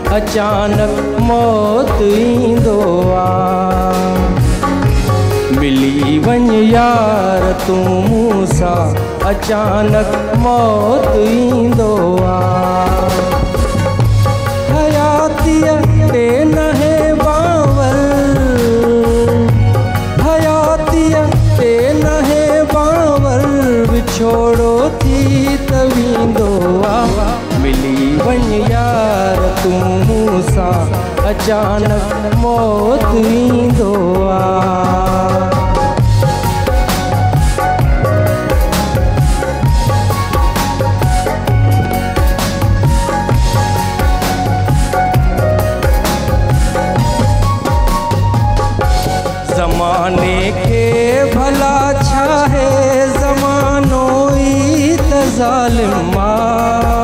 अचानक मौत ईंदो आ। मिली वञ यार तूं मूंसां अचानक मौत ईंदो आ। हयातीअ ते नहे बावर, हयातीअ ते नहे बावर, विछोड़ो थी त वींदो आ। मिली वञ यार तूं मूंसां अचानक मौत ईंदो आ। ज़माने के भला छा है, ज़मानो ई त ज़ालिम आ।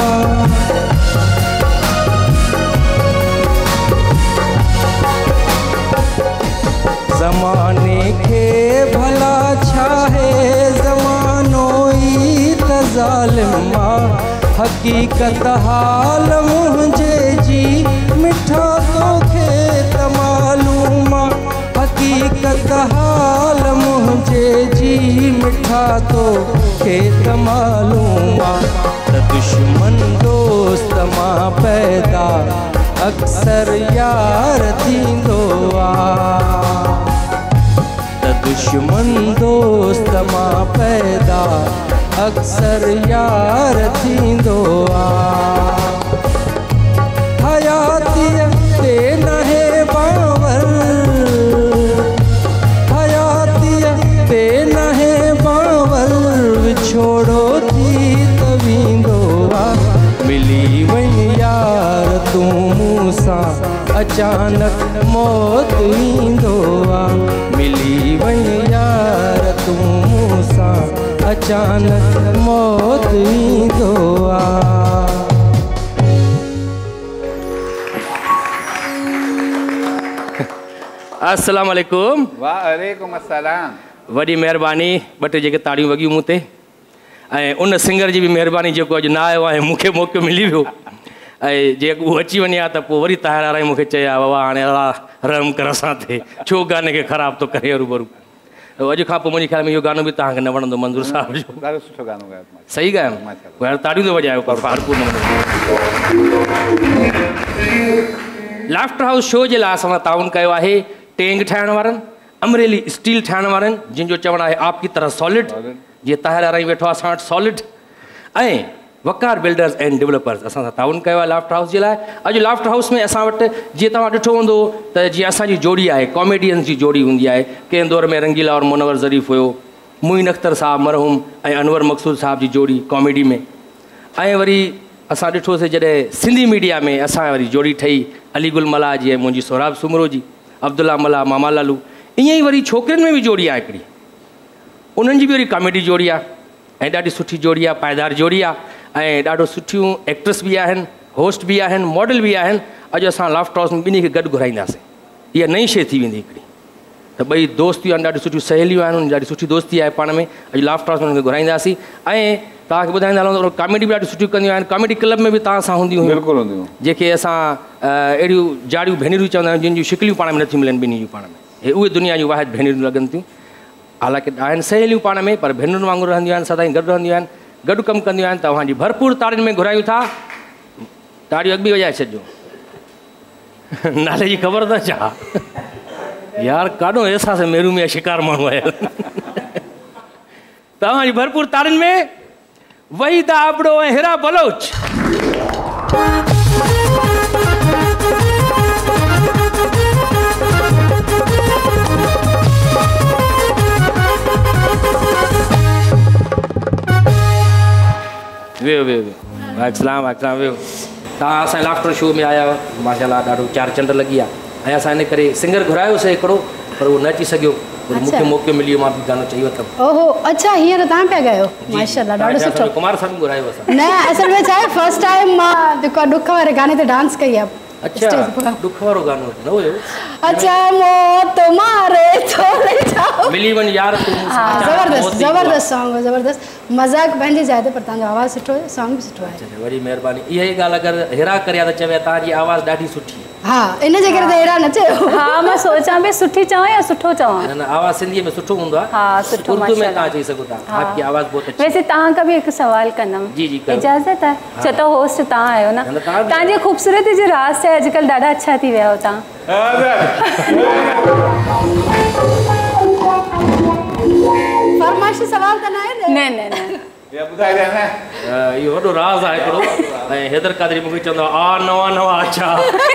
ज़माने के भला छा है, ज़मानो ई त ज़ालिम आ। हकीकत हाल मुंहिंजे जी मिठा तोखे त मालूम आ। हकीकत हाल मुंहिंजे जी मिठा तोखे त मालूम आ। त दुश्मन दोस्त मां पैदा अक्सर यार थींदो आ। त दुश्मन दोस्त मां पैदा अक्सर यार थींदो आ। हयातीअ ते नहे बावर, हयातीअ ते नहे बावर, विछोड़ो थी त वींदो आ। मिली वञ यार तूं मूंसां अचानक मौत ईंदो आ। मिली वञ यार तूं मूंसां अचानक मौत ईंदो आ। अस्सलाम वालेकुम। वालेकुम अस्सलाम। वॾी महिरबानी, ॿ टे जेके ताड़ियूं वॻियूं मूं ते, ऐं उन सिंगर जी बि महिरबानी जेको अॼु न आयो आहे, मूंखे मौक़ो मिली वियो। ऐं जेको उहो अची वञे हा त पोइ वरी ताहिर वारा मूंखे चया बाबा हाणे अला रहम कर असां ते, छो गाने खे ख़राबु थो करे रूबरू। अॼु खां पोइ मुंहिंजे ख़्याल में इहो गानो बि तव्हांखे न वणंदो मंज़ूर साहिब जो। ॾाढो सुठो गानो ॻायो। सही ॻायो, हाणे ताड़ियूं थो वॼायो भरपूर नमूने। लाफ्टर हाउस शो जे लाइ असां ताउन कयो आहे टेंग ठाहिण वारनि, अमरेली स्टील ठाहिण वारनि, जिन जो चवणु आहे आपकी तरह सॉलिड, जीअं ताहिर वारा ई वेठो आहे असां वटि सॉलिड, ऐं वकार बिल्डर्स एंड डेवलपर्स असां सां ताउन कयो आहे लाफ्टर हाउस जे लाइ। अॼु लाफ्टर हाउस में असां वटि जीअं तव्हां ॾिठो हूंदो त जीअं असांजी जोड़ी आहे, कॉमेडियंस जी जोड़ी हूंदी आहे। कंहिं दौर में रंगीला और मुनवर ज़रीफ़ हुयो, मुइन अख्तर साहब मरहूम ऐं अनवर मक़सूद साहब जी जोड़ी कॉमेडी में। ऐं वरी असां ॾिठोसीं जॾहिं सिंधी मीडिया में असां वरी जोड़ी ठही अलीगुल मला जी ऐं मुंहिंजी सोराब सुमरो जी, अब्दुल्ला मला मामा लालू। ईअं ई वरी छोकिरियुनि में बि जोड़ी आहे हिकिड़ी, उन्हनि जी बि वरी कॉमेडी जोड़ी आहे ऐं ॾाढी सुठी जोड़ी आहे, पाइदार जोड़ी आहे। ऐं ॾाढो सुठियूं एक्ट्रेस बि आहिनि, होस्ट बि आहिनि, मॉडल बि आहिनि। अॼु असां लाफ्टर हाउस में ॿिन्ही खे गॾु घुराईंदासीं, इहा नई शइ थी वेंदी हिकिड़ी। त ॿई दोस्तियूं आहिनि, ॾाढियूं सुठियूं सहेलियूं आहिनि, ॾाढी सुठी दोस्ती आहे पाण में। अॼु लाफ्टर हाउस में हुनखे घुराईंदासीं ऐं तव्हांखे ॿुधाईंदा हलूं त कॉमेडी बि ॾाढी सुठियूं कंदियूं आहिनि। कॉमेडी क्लब में बि तव्हां सां हूंदियूं हुयूं, बिल्कुलु हूंदियूं, जेके असां अहिड़ियूं जाड़ियूं भेनरियूं चवंदा आहियूं, जिन जूं शिकलियूं पाण में नथियूं मिलनि ॿिन्ही जूं पाण में। हे उहे दुनिया जूं वाहिद भेनरियूं लॻनि थियूं। हालांकि आहिनि सहेलियूं पाण में, पर भेनरुनि वांगुरु रहंदियूं आहिनि, सदाईं गॾु रहंदियूं आहिनि, गॾु कमु कंदियूं आहिनि। तव्हांजी भरपूर ताड़ियुनि में घुरायूं था। ताड़ियूं अॻु बि वॼाए छॾिजो, नाले जी ख़बर न छा यार, काॾो अहसास मेरू में शिकार माण्हू आहे। तव्हांजी भरपूर ताड़ियुनि में वहीदा आबड़ो ऐं हिरा बलोच। वेहो वेहो वेहो, अस्सलाम अस्सलाम, वेहो। तव्हां असांजे लाफ्टर शो में आया हुआ, माशाल्लाह ॾाढो चार चंड लॻी आहे। ऐं असां इन करे सिंगर घुरायोसीं हिकिड़ो, पर उहो न अची सघियो, मूंखे मौक़ो मिली, मां बि गानो चई वरितमि। ओहो, अच्छा हींअर तव्हां पिया ॻायो, माशाल्लाह ॾाढो सुठो। कुमार साहब घुरायो असां। न असल में छा आहे, फर्स्ट टाइम मां जेको ॾुख वारे गाने ते डांस कई आहे, अच्छा स्टेज पर। दुख वारो गानो न हुयो अच्छा मौत मारे छोड़े जाओ। मिली वन यार तू हाँ जबरदस्त जबरदस्त सॉन्ग हो जबरदस्त मज़ाक पंहिंजी जाइ ते पर तव्हांजो आवाज़ सुठो आहे सॉन्ग बि सुठो आहे। वरी महिरबानी इहा ई ॻाल्हि अगरि हेरा करिया त चवे तव्हांजी आवाज़ ॾाढी सुठी हा इन जे करे त अहिड़ा न चयो। हाँ मैं सोचा भी सुठी चवां या सुठो चवां। न आवाज़ सिंधीअ में सुठो हूंदो आहे हाँ सुठो उर्दू में माशाल्लाह। तव्हां चई सघो था आपकी आवाज़ बहुत अच्छी वैसे तव्हां का भी एक सवाल कंदम जी, जी, करो। इजाज़त है छो तो होस्ट तव्हां आहियो न न, तव्हां बि- तव्हांजी ख़ूबसूरती जे राज़ से अॼुकल्ह ॾाढा अच्छा थी विया हो तव्हां। फरमाइशी सवाल त न आहे न न न ये ॿुधाए ॾिया न इहो वॾो राज़ आहे हिकिड़ो ऐं हैदर क़ादरी मूंखे चवंदो आहे नवां नवां अच्छा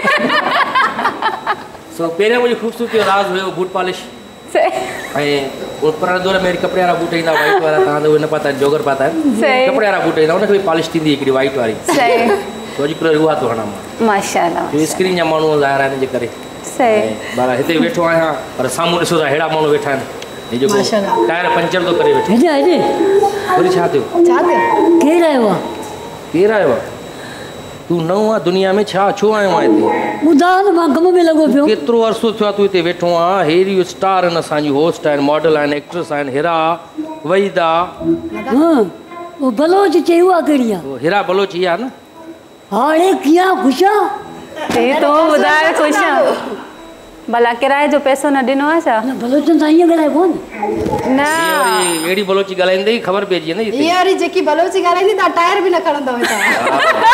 सो पहिरियों मुंहिंजी ख़ूबसूरती जो राज़ हुयो बूट पॉलिश सही ऐं पुराणे दौर में कपिड़े वारा बूट ईंदा वाइट वारा तव्हां त उहे न पाता आहिनि जोगर पाता आहिनि सही। कपिड़े वारा बूट ईंदा उनखे बि पॉलिश थींदी हिकिड़ी वाइट वारी सही तो अॼुकल्ह रुआ थो हणां मां माशाल्लाह जो स्क्रीन जा माण्हू ज़ाहिर आहिनि जे करे सही ऐं बार हिते वेठो आहियां पर साम्हूं ॾिसो था अहिड़ा माण्हू वेठा आहिनि हे जेको माशाल्लाह। टायर पंचर थो करे वेठो हेॾे हेॾे वरी छा थियो छा थियो केरु आयो आहे केरु आयो आहे तूं नओं आहे दुनिया में छा छो आयो आहे हिते ॿुधायो न मां कम में लॻो पियो केतिरो अरसो थियो आहे तूं हिते वेठो आहे हेॾी स्टार आहिनि असांजी होस्ट आहिनि मॉडल आहिनि एक्ट्रेस आहिनि हिरा वहीदा हाँ वो बलोच चई उहा कहिड़ी आहे हिरा बलोच इहा न हाणे कीअं ख़ुशि आहे हे तो ॿुधाए ख़ुशि आहियां भला किराए जो पैसो न ॾिनो आहे छा न बलोचनि सां ईअं ॻाल्हाए कोन न वरी अहिड़ी बलोची ॻाल्हाईंदे ई ख़बर पइजी वेंदी हिते इहा वरी जेकी बलोची ॻाल्हाईंदी तव्हां टायर बि न खणंदव हितां।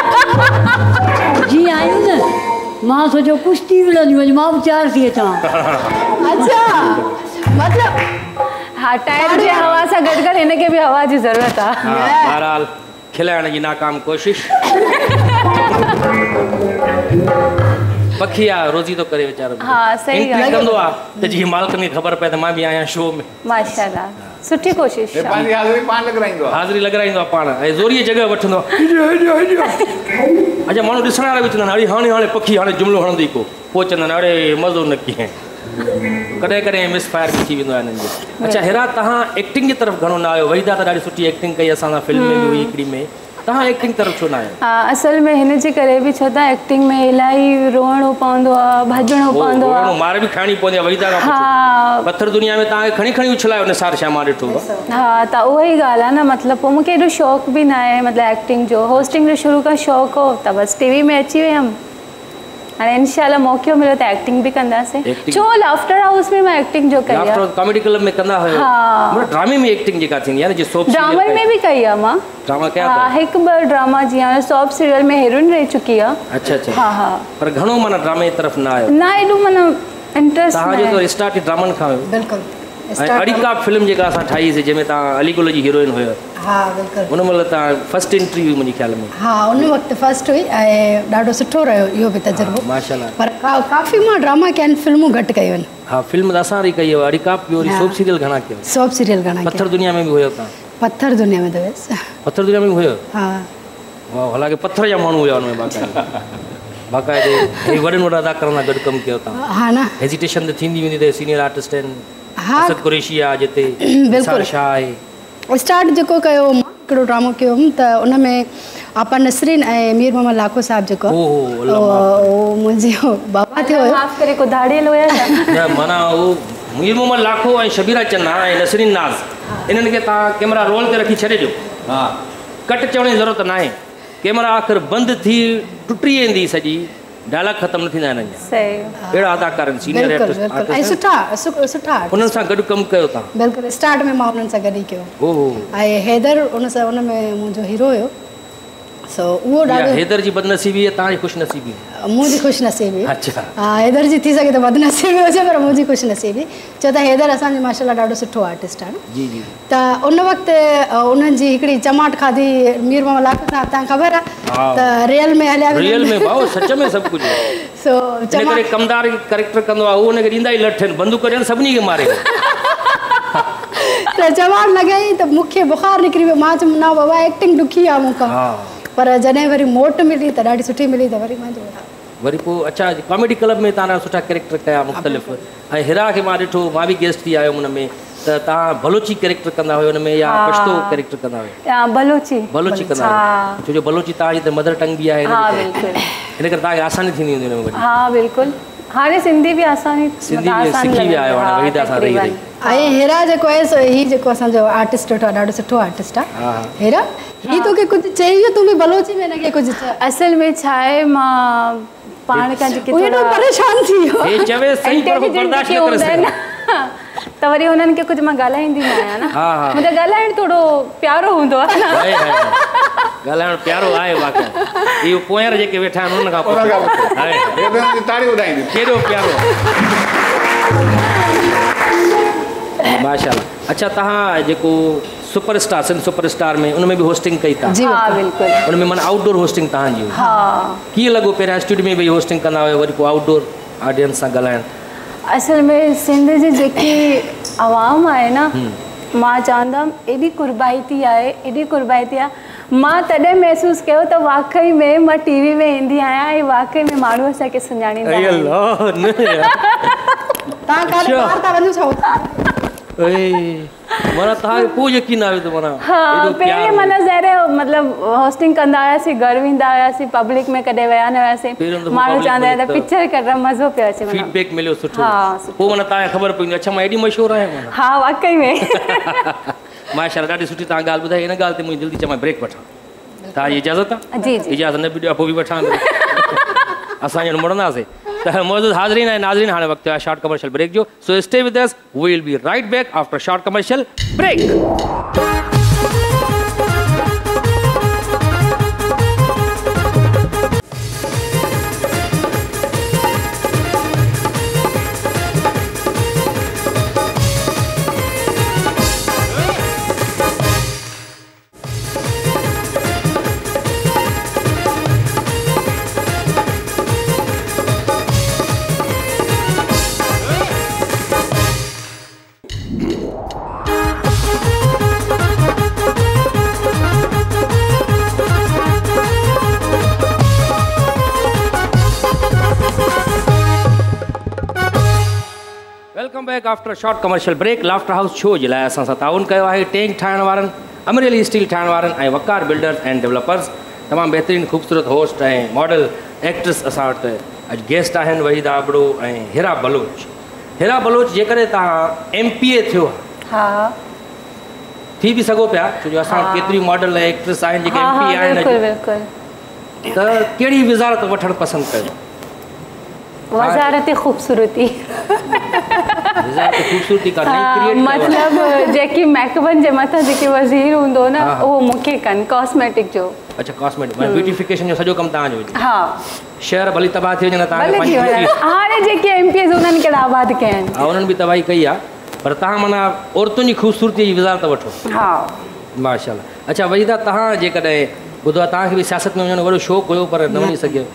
जीअं आयूं न मां सोचियो कुश्ती मिलंदी वञे मां बि तयारु थी अचां अच्छा मतलब हाँ टायर जी हवा सां गॾु गॾु हिनखे बि हवा जी ज़रूरत आहे। हा बहरहाल खिलाइण जी नाकाम कोशिश पखी आहे रोज़ी थो करे वीचारो हा, सही एंट्री ॻाल्हि। कंदो आहे त जीअं मालिकनि खे ख़बर पए त मां बि आहियां शो में माशाल्लाह सुठी कोशिशि ये आहे। पंहिंजी हाज़िरी पाण लॻाईंदो आहे हाज़िरी लॻाईंदो आहे पाण ऐं ज़ोरीअ जॻह वठंदो आहे अच्छा माण्हू ॾिसण वारा बि चवंदा आहिनि अरे हाणे हाणे पखी हाणे जुमिलो हणंदी को पोइ चवंदा आहिनि अरे मज़ो न कीअं कॾहिं कॾहिं मिस फायर बि थी वेंदो आहे हिननि जो अच्छा हिरा तव्हां एक्टिंग जी तरफ़ घणो न आयो वहीदा त ॾाढी सुठी एक्टिंग कई असां सां फिल्म में बि हुई हिकिड़ी में तव्हां एक्टिंग तरफ़ छो न आयो हा असल में हिन जे करे बि छो त एक्टिंग में इलाही रोअणो पवंदो आहे भॼणो पवंदो आहे मार बि खाइणी पवंदी आहे वहीदा खां पुछो हा पत्थर दुनिया में तव्हांखे खणी खणी उछलायो निसार छा मां ॾिठो आहे हा त उहा ई ॻाल्हि आहे न मतिलबु पोइ मूंखे एॾो शौक़ु बि न आहे मतिलबु एक्टिंग जो होस्टिंग जो शुरू खां शौक़ु हो त बसि टीवी में अची वियमि हाणे इनशाला मौक़ो मिलियो त एक्टिंग बि कंदासीं Acting? छो लाफ्टर हाउस में मां एक्टिंग जो कई आहे कॉमेडी क्लब में कंदा हुयो हा। मतलब ड्रामे में एक्टिंग जेका थींदी आहे न जीअं सोप ड्रामा में बि कई आहे मां ड्रामा कया हा अथव? हिकु ॿ ड्रामा जीअं हाणे सॉप सीरियल में हीरोइन रही चुकी आहे अच्छा अच्छा हा हा पर घणो माना ड्रामे जी तरफ़ न आयो न एॾो माना इंट्रस्ट तव्हांजो त स्टार्ट ई ड्रामनि खां हुयो बिल्कुलु ऐं स्टार्ट अड़िका फिल्म जेका असां ठाहीसीं जंहिंमें तव्हां अलीगुल जी हीरोइन हुयो हा बिल्कुलु उन महिल तव्हां फर्स्ट एंट्री हुई मुंहिंजे ख्याल में हा उन वक़्तु फर्स्ट हुई ऐं ॾाढो सुठो रहियो इहो बि तजुर्बो माशाल्लाह पर काफ़ी मां ड्रामा कया आहिनि फिल्मूं घटि कयूं आहिनि हा फिल्म त असां वरी कई हुई अड़िका ॿियो वरी हा। सोप सीरियल घणा कयो सॉप सीरियल घणा कया पत्थर दुनिया में बि हुयो तव्हां पत्थर दुनिया में त वियसि पत्थर दुनिया में बि हुयो हा वाह हालांकि पत्थर जा माण्हू हुया हुन में बाक़ाइदे हे वॾनि वॾा अदाकारनि सां गॾु कमु कयो तव्हां हा न हेजिटेशन त थींदी वेंदी त सीनियर आर्टिस्ट आहिनि हा असद कुरैशी आहे जिते बिल्कुलु। निसार शाह आहे स्टार्ट जेको कयो मां हिकिड़ो ड्रामो कयो हुउमि त उन में आपा नसरीन ऐं मीर मोहम्मद लाखो साहिबु जेको आहे, ओहो, अल्लाह उहो मुंहिंजी बाबा थियो हुयो माफ़ करे को धाड़ियल हुया छा न माना उहो मीर मोहम्मद लाखो ऐं शबीरा चन्ना ऐं नसरीन नाज़ इन्हनि खे तव्हां कैमरा रोल ते रखी छॾिजो हा कट चवण जी ज़रूरत न आहे कैमरा आख़िर बंदि थी टुटी वेंदी सॼी डायलॉग ख़तमु न थींदा हिननि जा सही अहिड़ा अदाकार आहिनि सीनियर बिल्कुलु बिल्कुलु ऐं सुठा उन्हनि सां गॾु कमु कयो तव्हां बिल्कुलु स्टार्ट में मां उन्हनि सां गॾु ई कयो ओहो ऐं हैदर उन सां उन में मुंहिंजो हीरो हुयो सो उहो इहा ॾाढो हैदर जी बदनसीबी आहे तव्हांजी ख़ुशनसीबी मुंहिंजी ख़ुशनसीबी अच्छा हा हैदर जी थी सघे त बदनसीबी हुजे पर मुंहिंजी ख़ुशनसीबी छो त हैदर असांजो माशाल्लाह ॾाढो सुठो आर्टिस्ट आहे न जी जी त उन वक़्तु उन्हनि जी हिकिड़ी चमाट खाधी मीर मोहम्मद लाखो सां तव्हांखे ख़बर आहे हा। त रियल में हलिया रियल में भाउ सच में सभु कुझु आहे सो इन करे चमाट कमदार कैरेक्टर कंदो आहे उहो हुनखे ॾींदा ई लठ आहिनि बंदूक ॾियनि सभिनी खे मारे त चमाट लॻाई त मूंखे बुखार निकिरी वियो मां चयो न बाबा एक्टिंग ॾुखी आहे मूंखां हा पर जॾहिं वरी मोट मिली त ॾाढी सुठी मिली त वरी मुंहिंजो वरी पोइ अच्छा कॉमेडी क्लब में तव्हां सुठा कैरेक्टर कया मुख़्तलिफ़ ऐं हिरा खे मां ॾिठो मां बि गेस्ट थी आयुमि हुन में त तव्हां बलोची कैरेक्टर कंदा हुयो हुन में या पश्तो कैरेक्टर कंदा हुयो? बलोची कंदा हुयो, छो जो बलोची तव्हांजी त मदर टंग बि आहे, हिन करे तव्हांखे आसानी थींदी हूंदी हुन में। हाँ बिल्कुलु, हाणे सिंधी बि आसानी सिखी विया आहियो हाणे वहीदा सां रही रही। ऐं हेरा जेको आहे सो ही जेको असांजो आर्टिस्ट वेठो आहे ॾाढो सुठो आर्टिस्ट आहे हेरा, ही तोखे कुझु चई हुयो, तूं बि बलोची में हिनखे कुझु असल में छा आहे मां पाण खां जेके परेशान थी वियो हे चवे सही पर बर्दाश्त न करे सघे त वरी हुननि खे कुझु मां ॻाल्हाईंदी न आहियां न, मुंहिंजो ॻाल्हाइण थोरो प्यारो हूंदो आहे न। ॻाल्हाइण प्यारो आहे वाक़ई, इहो पोयां जेके वेठा आहिनि हुन खां पोइ ताड़ी ॿुधाईंदी केॾो प्यारो माशाल्लाह। अच्छा तव्हां जेको सुपरस्टार सिंध सुपरस्टार में उनमें बि होस्टिंग कई था? हाँ बिल्कुल, उनमें माना आउटडोर होस्टिंग तव्हांजी हुई? हाँ। कीअं लॻो पहिरियां स्टूडियो में भी होस्टिंग कंदा हुयो, वरी पोइ आउटडोर ऑडियंस सां ॻाल्हाइण? असल में सिंध जी जेकी आवाम आहे न, मां चवंदमि एॾी कुर्बाइती आहे, एॾी कुर्बाइती आहे। मां तॾहिं महसूसु कयो त वाक़ई में मां टीवी में ईंदी आहियां ऐं वाक़ई में माण्हू असांखे सुञाणींदा आहिनि। तव्हां काॾे ॿाहिरि था वञो छा? माना तव्हांखे पोइ यकीन आयो त माना हाँ पहिरें माना ज़ाहिर मतिलबु होस्टिंग कंदा हुआसीं, घर वेंदा हुआसीं, पब्लिक में कॾहिं विया न हुआसीं, माण्हू चवंदा हुआ त पिक्चर कढण मज़ो पियो अचे, फीडबैक मिलियो सुठो। हाँ पोइ माना तव्हांखे ख़बर पवंदी अच्छा मां एॾी मशहूरु आहियां? हाँ वाक़ई में माशाल्लाह ॾाढी सुठी तव्हां ॻाल्हि ॿुधाई। हिन ॻाल्हि ते मुंहिंजी जल्दी चवां ब्रेक वठां, तव्हांजी इजाज़त आहे? जी जी इजाज़त न बि ॾियो पोइ बि वठां, असां ॼण मुड़ंदासीं। त मौजूद हाज़रीन ऐं नाज़रीन हाणे वक़्तु आहे शॉर्ट कमर्शियल ब्रेक जो, so stay with us, we will be right back after short commercial break. Welcome back after short commercial break. Laughter house show जे लाइ असां सां ताउन कयो आहे टैंक ठाहिण वारनि, अमरेली स्टील ठाहिण वारनि ऐं वकार बिल्डर्स एंड डेवलपर्स। तमामु बहितरीनु ख़ूबसूरत होस्ट ऐं मॉडल एक्ट्रेस असां वटि अॼु गेस्ट आहिनि वहीदा आबड़ो ऐं हिरा बलोच। हिरा बलोच जेकॾहिं तव्हां MPA थियो हाँ थी बि सघो पिया, छो जो असां केतिरी मॉडल ऐं एक्ट्रेस आहिनि जेके MPA आहिनि, त कहिड़ी वज़ारत वठणु पसंदि कयो? वज़ारत ख़ूबसूरती खूबसूरती का मतलब जेकी महकमनि जे मथां जेके वज़ीर हूंदो न उहो मूंखे कनि कॉस्मेटिक जो। अच्छा कॉस्मेटिक माना ब्यूटिफिकेशन जो सॼो कमु तव्हांजो हुजे? हाँ शहर भली तबाह थी वञे तव्हांखे हाणे जेके MPs उन्हनि कहिड़ा आबाद कया आहिनि? हा उन्हनि बि तबाही कई आहे, पर तव्हां माना औरतुनि जी ख़ूबसूरती जी वज़ारत वठो। हा माशाल्लाह। अच्छा वहीदा तव्हां जेकॾहिं ॿुधो आहे तव्हांखे बि सियासत में वञण वॾो शौक़ु हुयो पर न वञी सघियो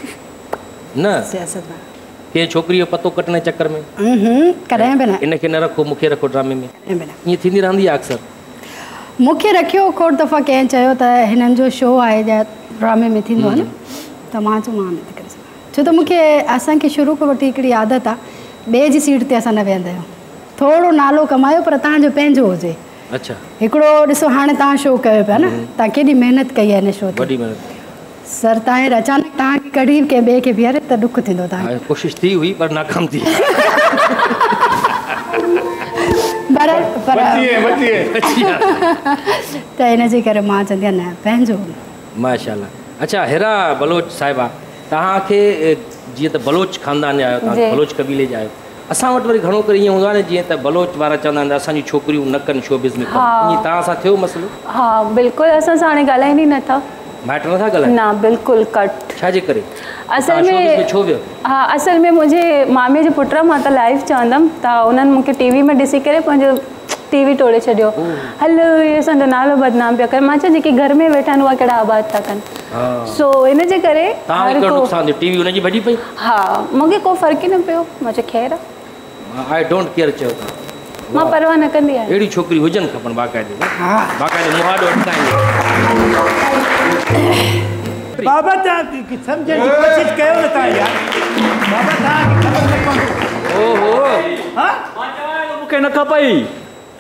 न? सियासत में कंहिं छोकिरी जो पतो कटण जे चक्कर में? कॾहिं बि न। इनखे न रखो मूंखे रखो ड्रामे में, ईअं थींदी रहंदी आहे अक्सर? मूंखे रखियो खोड़ दफ़ा कंहिं चयो त हिननि जो शो आहे या ड्रामे में थींदो आहे न, त मां चयो मां नथी करे सघां, छो त मूंखे असांखे शुरू खां वठी हिकिड़ी आदत आहे ॿिए जी सीट ते असां न वेहंदा आहियूं। थोरो नालो कमायो पर तव्हांजो पंहिंजो हुजे। अच्छा हिकिड़ो ॾिसो हाणे तव्हां शो कयो पिया न, तव्हां केॾी महिनत कई आहे हिन शो ते, वॾी महिनत। सर तव्हां अचानक तव्हांखे कढी कंहिं ॿिए खे बीहारे त ॾुख थींदो तव्हांखे। कोशिशि थी हुई पर नाकाम थी। त हिनजे करे मां चवंदी आहियां न पंहिंजो। माशाल्लाह। अच्छा हिरा बलोच साहिबा, तव्हांखे जीअं त बलोच ख़ानदान जा आहियो, तव्हां बलोच कबीले जा आहियो, असां वटि वरी घणो करे ईअं हूंदो आहे न जीअं त बलोच वारा चवंदा आहिनि असांजी छोकिरियूं न कनि शोबिज़ में, ईअं तव्हां सां थियो मसलो? हा बिल्कुलु, असां सां हाणे ॻाल्हाईंदी नथा, माइट नथा ॻाल्हाइनि? न बिल्कुलु कट। छाजे करे? असल में छो वियो? हा असल में मुंहिंजे मामे जे पुट मां त लाइव चवंदमि त उन्हनि मूंखे टीवी में ॾिसी करे पंहिंजो टीवी तोड़े छॾियो, हल इहे असांजो नालो बदनाम पिया कनि। मां चयो जेके घर में वेठा आहिनि उहा कहिड़ा आबाद था कनि, सो हिनजे करे टीवी हुनजी भॼी पई। हा मूंखे को फ़र्क़ु ई न पियो, मां चयो ख़ैरु आई डोंट केयर चयो मां परवाह न कंदी आहियां। अहिड़ी छोकिरी हुजनि खपनि बाक़ाइदे, बाक़ाइदे मुहाॾो अटकाइनि। बाबा तव्हां सम्झण जी कोशिशि कयो न तव्हां यार, बाबा तव्हांखे ख़बर न पवंदी। ओहो हा मूंखे न खपई,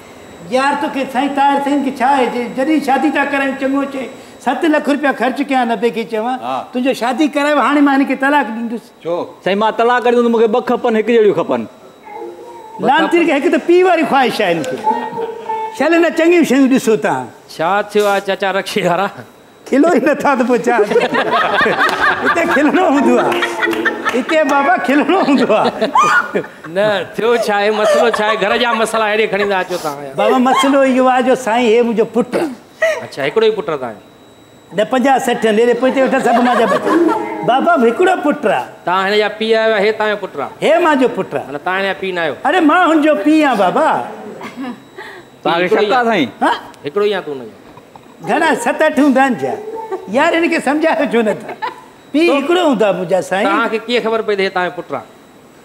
यार तो के साईं तार साईं के छा है जॾहिं शादी था करायूं चङो चे 7 लाख रुपया ख़र्च कया न खे चवां तुंहिंजो शादी करायो हाणे मां हिनखे तलाक ॾींदुसि छो साईं मां तलाक ॾींदुमि मूंखे 2 खपनि हिकु जहिड़ियूं खपनि लानतीर खे हिकु त पी वारी ख़्वाहिश आहे हिनखे छल न चङियूं शयूं ॾिसो तव्हां छा थियो आहे चाचा रक्षी वारा खिलो ई नथा त पोइ छा हिते खिलणो हूंदो आहे हिते बाबा खिलणो हूंदो आहे न थियो छा आहे मसलो छा आहे घर जा मसला हेॾे खणी था अचो तव्हां बाबा मसइलो इहो आहे जो साईं हे मुंहिंजो पुटु आहे अच्छा हिकिड़ो ई पुटु तव्हांजो न 50-60 लेरे पोइ वठा सभु मुंहिंजा बचा बाबा हिकिड़ो पुटु आहे तव्हां हिन जा पीउ आहियो हे तव्हांजो पुटु आहे हे मुंहिंजो पुटु आहे माना तव्हां हिन जा पीउ न आहियो अरे मां हुनजो पीउ आहियां बाबा तव्हांखे शक आहे साईं हा हिकिड़ो ई आहे तूं हुनजो घणा 7-8 हूंदा आहिनि छा यार हिनखे सम्झायो छो नथा पीउ हिकिड़ो हूंदो आहे मुंहिंजा साईं तव्हांखे कीअं ख़बर पई त हे तव्हांजो पुटु आहे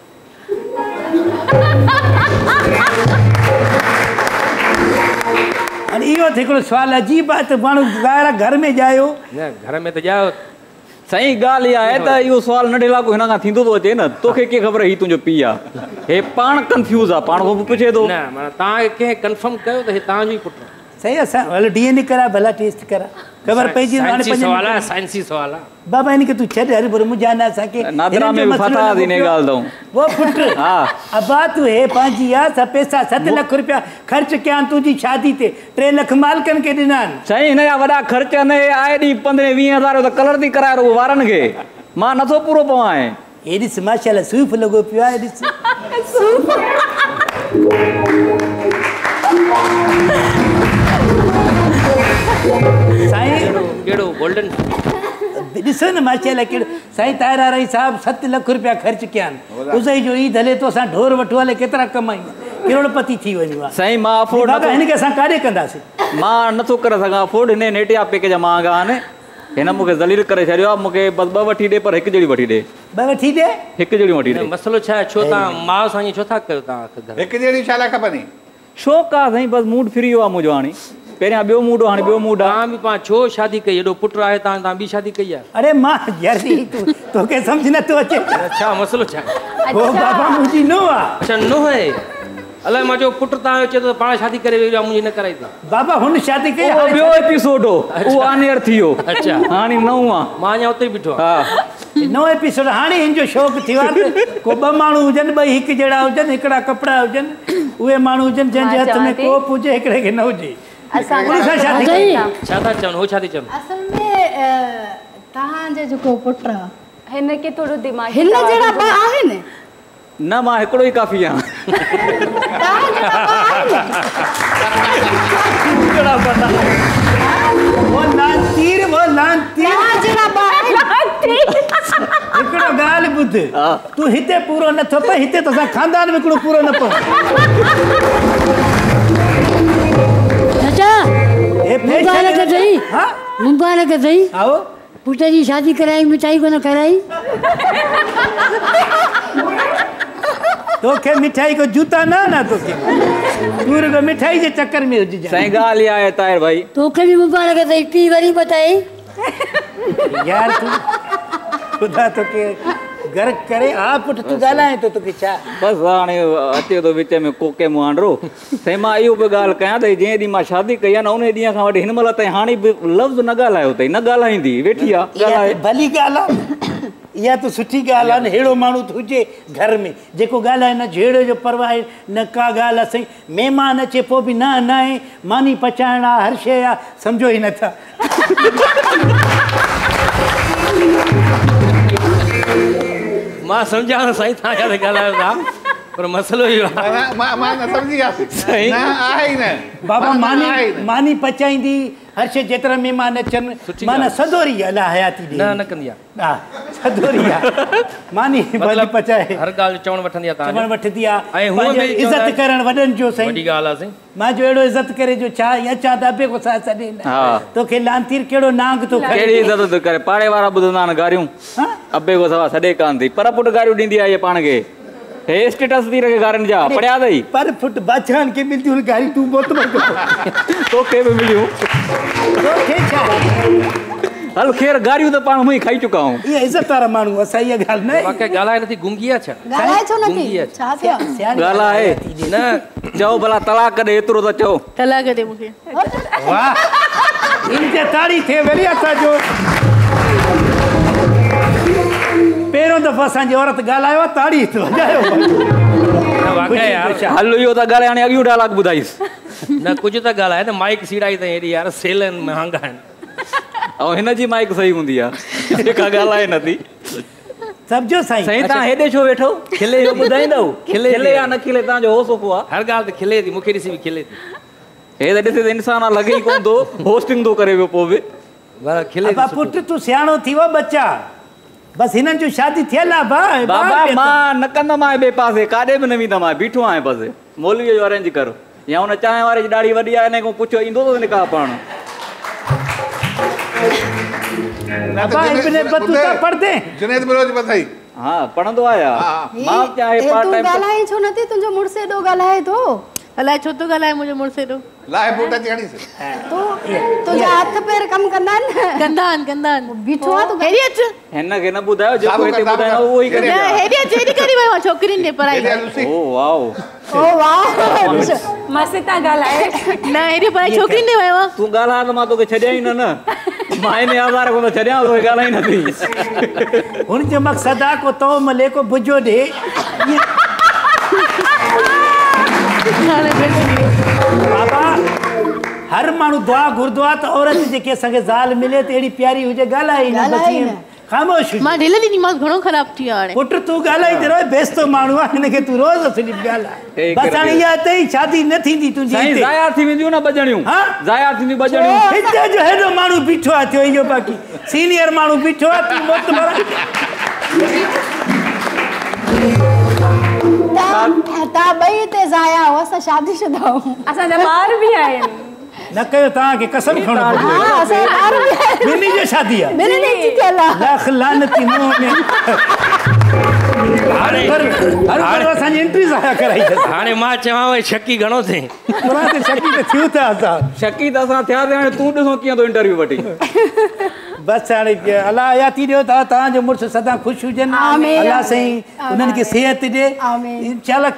हाणे इहो त हिकिड़ो सुवालु अजीब आहे त माण्हू ॿाहिरां घर में ॼायो न घर में त ॼायो साईं ॻाल्हि इहा आहे त इहो सुवालु नंढे लाको हिन खां थींदो थो अचे न तोखे कीअं ख़बर हीउ तुंहिंजो पीउ आहे हे पाण कंफ्यूज़ आहे पाण उहो पुछे थो न माना तव्हांखे कंहिं कंफर्म कयो त हे तव्हांजो ई पुटु आहे सही असां हलो DNA करा भला टेस्ट करा ख़बर पइजी साइंसी सुवाल आहे साइंसी सुवाल आहे बाबा हिनखे तूं छॾ हर भर मुंहिंजा न असांखे नादरा में फता इन ॻाल्हि अथऊं वो पुटु हा अबा तूं हे पंहिंजी आहे सा पैसा 7 लाख रुपया ख़र्च कया आहिनि तुंहिंजी शादी ते 3 लाख मालिकनि खे ॾिना आहिनि साईं हिन जा वॾा ख़र्च न आए ॾींहुं 15-20 हज़ार त कलर थी कराए रहो वारनि खे मां नथो पूरो पवां हे ॾिस माशाल्लाह सूफ़ लॻो पियो आहे ॾिस साईं कहिड़ो गोल्डन ॾिसो न माशाल्लाह कहिड़ो साईं तारा रही साहिबु 7 लाख रुपया ख़र्च कया आहिनि उज़ई जो ईद हले तो असां ढोर वठो हले केतिरा कमायूं करोड़पति थी वञूं आहे साईं मां अफोर्ड बाबा हिनखे असां काॾे कंदासीं मां नथो करे सघां अफोर्ड हिन नेट जा पैकेज महांगा आहिनि हिन मूंखे ज़लील करे छॾियो आहे मूंखे बसि 2 वठी ॾे पर हिकु जहिड़ी वठी ॾे 2 वठी ॾे हिकु जहिड़ी वठी ॾे मसलो छा आहे छो तव्हां माउ सां ईअं छो था कयो तव्हां हिकु जहिड़ी छा लाइ खपनि शौक़ु आहे साईं बसि मूड फ्री हो आहे मुंहिंजो हाणे पहिरियां ॿियो मूड हो हाणे ॿियो मूड आहे तव्हां बि पाण छो शादी कई हेॾो पुटु आहे तव्हां ॿी शादी कई आहे अरे मां यार तूं तोखे सम्झ नथो अचे छा मसलो छा आहे वो बाबा मुंहिंजी नो आहे अच्छा नो आहे अलाए मुंहिंजो पुटु तव्हां चए थो पाण शादी करे वेई आहे मुंहिंजी न कराई अथई बाबा हुन शादी कई उहो ॿियो एपिसोड हो उहो आनेर थी वियो अच्छा हाणे नओं आहे मां अञा उते ई बीठो आहियां हा नओं एपिसोड हाणे हिन जो शौक़ु थियो आहे त को 2 माण्हू हुजनि 2 हिकु जहिड़ा हुजनि हिकिड़ा कपिड़ा हुजनि उहे माण्हू हुजनि जंहिंजे हथ में कोप हुजे हिकिड़े खे न हुजे उन सां शादी कई छा था चवनि हो छा थी चवनि असल में तव्हांजे जेको पुटु आहे हिनखे थोरो दिमाग़ हिन जहिड़ा ॿ आहिनि न मां हिकिड़ो ई काफ़ी आहियां वो लांतीर तव्हां जहिड़ा ॿ आहिनि हिकिड़ो ॻाल्हि ॿुध तूं हिते पूरो नथो पए हिते त असां ख़ानदान में हिकिड़ो पूरो न पए चाचा मुबारक अथई हा मुबारक अथई आओ पुट जी शादी कराई मिठाई कोन कराई तोखे मिठाई को जूता न तोखे तूं रुगो मिठाई जे चक्कर में हुजे साईं ॻाल्हि इहा आहे ताहिर भाई तोखे बि मुबारक अथई पी वरी बताई यार तूं ख़ुदा तोखे घर करे आ पुट तूं ॻाल्हाए तो तोखे छा बसि हाणे अचे थो विच में कोके मुहांडो साईं मां इहो बि ॻाल्हि कयां त जंहिं ॾींहुं मां शादी कई आहे न उन ॾींहं खां वठी हिन महिल ताईं हाणे बि लफ़्ज़ न ॻाल्हायो अथई न ॻाल्हाईंदी वेठी आहे ॻाल्हाए भली ॻाल्हि आहे इहा त सुठी ॻाल्हि आहे न अहिड़ो माण्हू त हुजे घर में जेको ॻाल्हाए न जहिड़े जो परवाह न का ॻाल्हि आहे साईं महिमान अचे पोइ बि न आहे मानी पचाइण आहे हर शइ आहे सम्झो ई नथा मां सम्झां थो साईं तव्हां छा था ॻाल्हायो था पर मसलो इहो आहे मां न सम्झी वियासीं न आहे ई न बाबा मानी पचाईंदी हर शइ जेतिरा महिमान अचनि माना सदोरी अला हयाती न कंदी आहे हा सदोरी आहे मानी पचाए हर ॻाल्हि चवणु वठंदी आहे चवणु वठंदी आहे ऐं हूअं बि इज़त करणु वॾनि जो साईं वॾी ॻाल्हि आहे साईं मां जो अहिड़ो इज़त करे जो छा या छा त अबे को साथ छॾे हा तोखे लांतीर कहिड़ो नांग थो कहिड़ी इज़त थो करे पाड़े वारा ॿुधंदा आहिनि गारियूं अबे को सवा छॾे कान थी पर पुट गारियूं ॾींदी आहे इहे पाण खे हे स्टेटस थी रखे गारियुनि जा पढ़िया अथई पर फुट बादशाहनि खे मिलंदियूं गारियूं तूं बोत तोखे बि मिलियूं तोखे छा हल ख़ैर गारियूं त पाण हूअं ई खाई चुका आहियूं इहा इज़त वारा माण्हू असां इहा ॻाल्हि न वाक़ई ॻाल्हाए नथी गुंगी आहे छा ॻाल्हाए छो नथी छा थियो ॻाल्हि आहे न चओ भला तलाक दे एतिरो त चओ तलाक दे मूंखे वाह इनके ताड़ी थे वरी असांजो पहिरियों दफ़ो असांजी औरत ॻाल्हायो ताड़ी थो वॼायो वाकई यार हलो इहो त ॻाल्हाए हाणे अॻियूं डायलॉग ॿुधाईसि न कुझु त ॻाल्हाए न माइक सीड़ाई अथई हेॾी यार सेल महांगा आहिनि ऐं हिन जी माइक सही हूंदी आहे जेका ॻाल्हाए नथी सम्झो साईं साईं तव्हां हेॾे छो वेठो खिले इहो ॿुधाईंदव खिले या न खिले तव्हांजो हो सोफ़ो आहे हर ॻाल्हि त खिले थी मूंखे ॾिसी बि खिले थी हे त ॾिसे त इंसान आहे लॻे ई कोन थो होस्टिंग थो करे पियो पोइ बि खिले अबा पुट तूं सियाणो थी वियो बच्चा बसि हिननि जूं शादी थियल आहे बाबा मां न कंदमि हाणे ॿिए पासे काॾे बि न वेंदमि हाणे बीठो आहियां बसि मौलवीअ जो अरेंज कर या हुन चांहि वारे जी ॾाढी वॾी आहे हिन खां पुछो ईंदो त निकाह पाण जुनेद बलोच ॿुधाई हा पढ़ंदो आहियां मां चाहे तूं ॻाल्हाए छो नथी तुंहिंजो मुड़ुस एॾो ॻाल्हाए थो अलाए छो थो ॻाल्हाए मुंहिंजो मुड़ुस एॾो लाहे बूटा चढ़ी से तुंहिंजा हथ पेर कमु कंदा आहिनि कंदा आहिनि बीठो आहे तूं हेॾी अच हिन खे न ॿुधायो जेको हिते ॿुधायो उहो ई करे हेॾी अच हेॾी करी वियो आहे छोकिरियुनि खे पढ़ाई ओ वाओ ओ वाह मस्त था ॻाल्हाए न हेॾी पढ़ाई छोकिरियुनि ॾे वियो आहे तूं ॻाल्हाए त मां तोखे छॾिया ई न मां हिन आधार खां त छॾियां तोखे ॻाल्हाई नथी हुनजो मक़सदु आहे को तो मले को भुजो ॾे बाबा हर माण्हू दुआ घुरंदो आहे त औरत जेके असांखे ज़ाल मिले त अहिड़ी प्यारी हुजे ॻाल्हाए न ख़ामोश मां ढिल ॾिनीमांसि घणो ख़राबु थी वियो हाणे पुट तूं ॻाल्हाईंदे रहो बेस्तो माण्हू आहे हिनखे तूं रोज़ फिल्म ॻाल्हाए बसि हाणे इहा हिते शादी न थींदी तुंहिंजी हिते ज़ाया थी वेंदियूं न बजणियूं हा ज़ाया थींदियूं बजणियूं हिते जो हेॾो माण्हू बीठो आहे थियो इहो बाक़ी सीनियर माण्हू बीठो आहे तूं मोत भरा तव्हां ॿई हिते ज़ाया हो असां शादीशुदा आहियूं असांजा ॿार बि आहिनि न कयो तव्हांखे कसम खणो ॿिन्ही जो शादी आहे लख लानती मुंहं में असांजी एंट्री ज़ाया कराई हाणे मां चवां शकी घणो थिए शकी त थियूं था असां शकी त असां थियासीं हाणे तूं ॾिसो कीअं थो इंटरव्यू वठी बसि हाणे अलाह हयाती ॾियो तव्हांजो मुड़ुसु सदा ख़ुशि हुजनि अलाह साईं उन्हनि खे सिहत ॾे इनशाला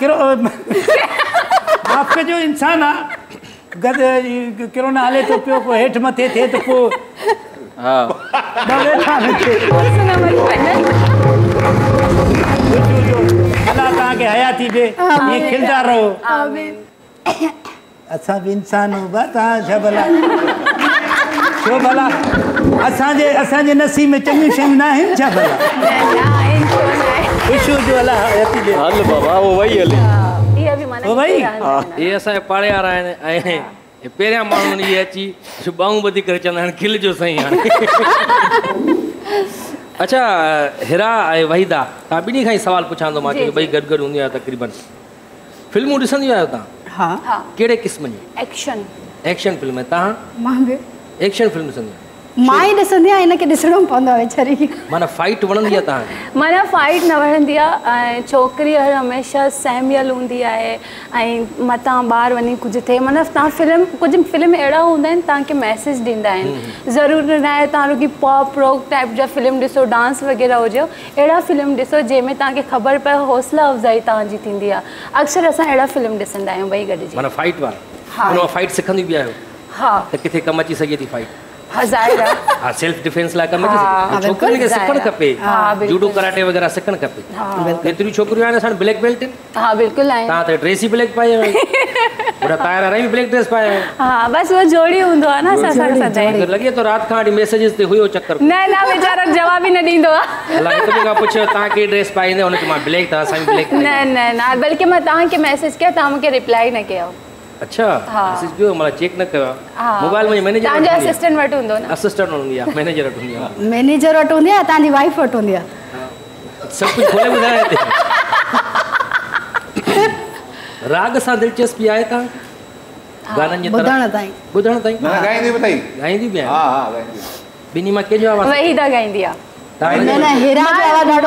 माफ़ कजो इंसानु आहे किरोना हले थो पियो पोइ हेठि मथे थिए त पोइ अलाह तव्हांखे हयाती ॾे ईअं खिलंदा रहो असां बि इंसान आहियूं तव्हां छा भला छो भला असांजे नसीब में चङियूं शयूं न आहिनि छा भला ख़ुशि हुजो अलाह हयाती ॾे हल बाबा उहो वई हले इहे असांजे पाड़े वारा आहिनि ऐं पहिरियां माण्हुनि इहे अची ॿाहूं ॿधी करे चवंदा आहिनि खिल जो साईं हाणे अच्छा हिरा ऐं वहीदा तव्हां ॿिन्ही खां ई सवालु पुछां थो मां ॿई गॾु गॾु हूंदी आहे तक़रीबन फिल्मूं ॾिसंदियूं आहियो तव्हां हा कहिड़े क़िस्म जी एक्शन फिल्म तव्हां मां बि एक्शन फिल्म ॾिसंदी आहियो मां ई ॾिसंदी आहियां हिनखे ॾिसणो पवंदो आहे वेचारी माना फाइट वणंदी आहे तव्हांखे माना फाइट न वणंदी आहे ऐं छोकिरी हमेशह सहमियल हूंदी आहे ऐं मतां ॿार वञी कुझु थिए माना तव्हां कुझु फिल्म अहिड़ा हूंदा आहिनि तव्हांखे मैसेज ॾींदा आहिनि ज़रूरी न आहे तव्हां रुॻी पॉप रॉक टाइप जा फिल्म ॾिसो डांस वग़ैरह हुजे अहिड़ा फिल्म ॾिसो जंहिंमें तव्हांखे ख़बर पए हौसला अफ़ज़ाई तव्हांजी थींदी आहे अक्सर असां अहिड़ा फिल्म ॾिसंदा आहियूं ॿई गॾिजी माना फाइट वारा हुन फाइट सिखंदी बि आहियो हा त किथे कमु अची सघे थी फाइट ज़ाहिर आहे हा सेल्फ डिफेंस लाइ कमु अची सघे छोकिरियुनि खे सिखणु खपे जूडो कराटे वग़ैरह सिखणु खपे केतिरियूं छोकिरियूं आहिनि असां ब्लैक बेल्ट आहिनि हा बिल्कुलु आहे तव्हां त ड्रेस ई ब्लैक पाए आहियो पूरा तायर वारा बि ब्लैक ड्रेस पाए आहियो हा बसि उहो जोड़ी हूंदो आहे न असां सां लॻे थो राति खां वठी मैसेजिस ते हुयो चकर न वीचारो जवाब ई न ॾींदो आहे अलाए हिकु ॿिए खां पुछियो तव्हां कहिड़ी ड्रेस पाईंदे हुनखे मां ब्लैक त असां बि ब्लैक न बल्कि मां तव्हांखे मैसेज कयो तव्हां मूंखे रिप्लाई न कयो अच्छा मैसेज कयो मां चेक न कयो मोबाइल में मैनेजर तव्हांजो असिस्टेंट वटि हूंदो न असिस्टेंट हूंदी आहे मैनेजर वटि हूंदी आहे मैनेजर वटि हूंदी आहे तव्हांजी वाइफ वटि हूंदी आहे सभु कुझु खोले ॿुधाए हिते राग सां दिलचस्पी आहे तव्हां गाननि जे ॿुधण ताईं गाईंदी बि गाईंदी बि आहे ॿिन्ही मां कंहिंजो आवाज़ वहीदा गाईंदी आहे हिरा जो आवाज़ ॾाढो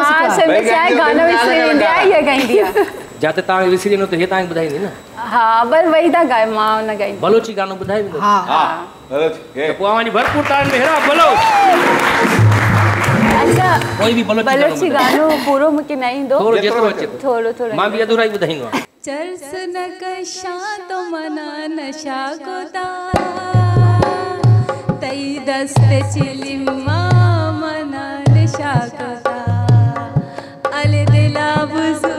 सुठो आहे जाते तव्हांखे विसरी वञो त हे तव्हांखे ॿुधाईंदी न हा बस वहीदा गाए मां न गाई बलोची गानो ॿुधाए ॾींदो हा पोइ अवांजी भरपूर ताल में हेरा बलोच अच्छा कोई बि बलोची गानो पूरो मूंखे न ईंदो थोरो जेतिरो अचे थोरो मां बि अधूरा ई ॿुधाईंदो आहियां चर्च न कशा तो मना नशा कोता तई दस्त चिलिमा मना नशा कोता अले दिला बुजू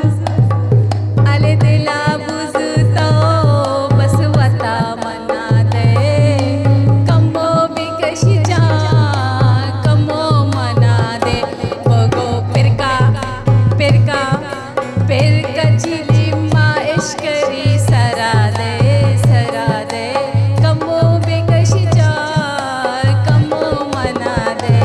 तो बस वता मना दे कमो भी कशी जा कमो मना दे बगो पिरका चिलिमा इश्करी सरा दे कमो भी कशी जा कमो मना दे।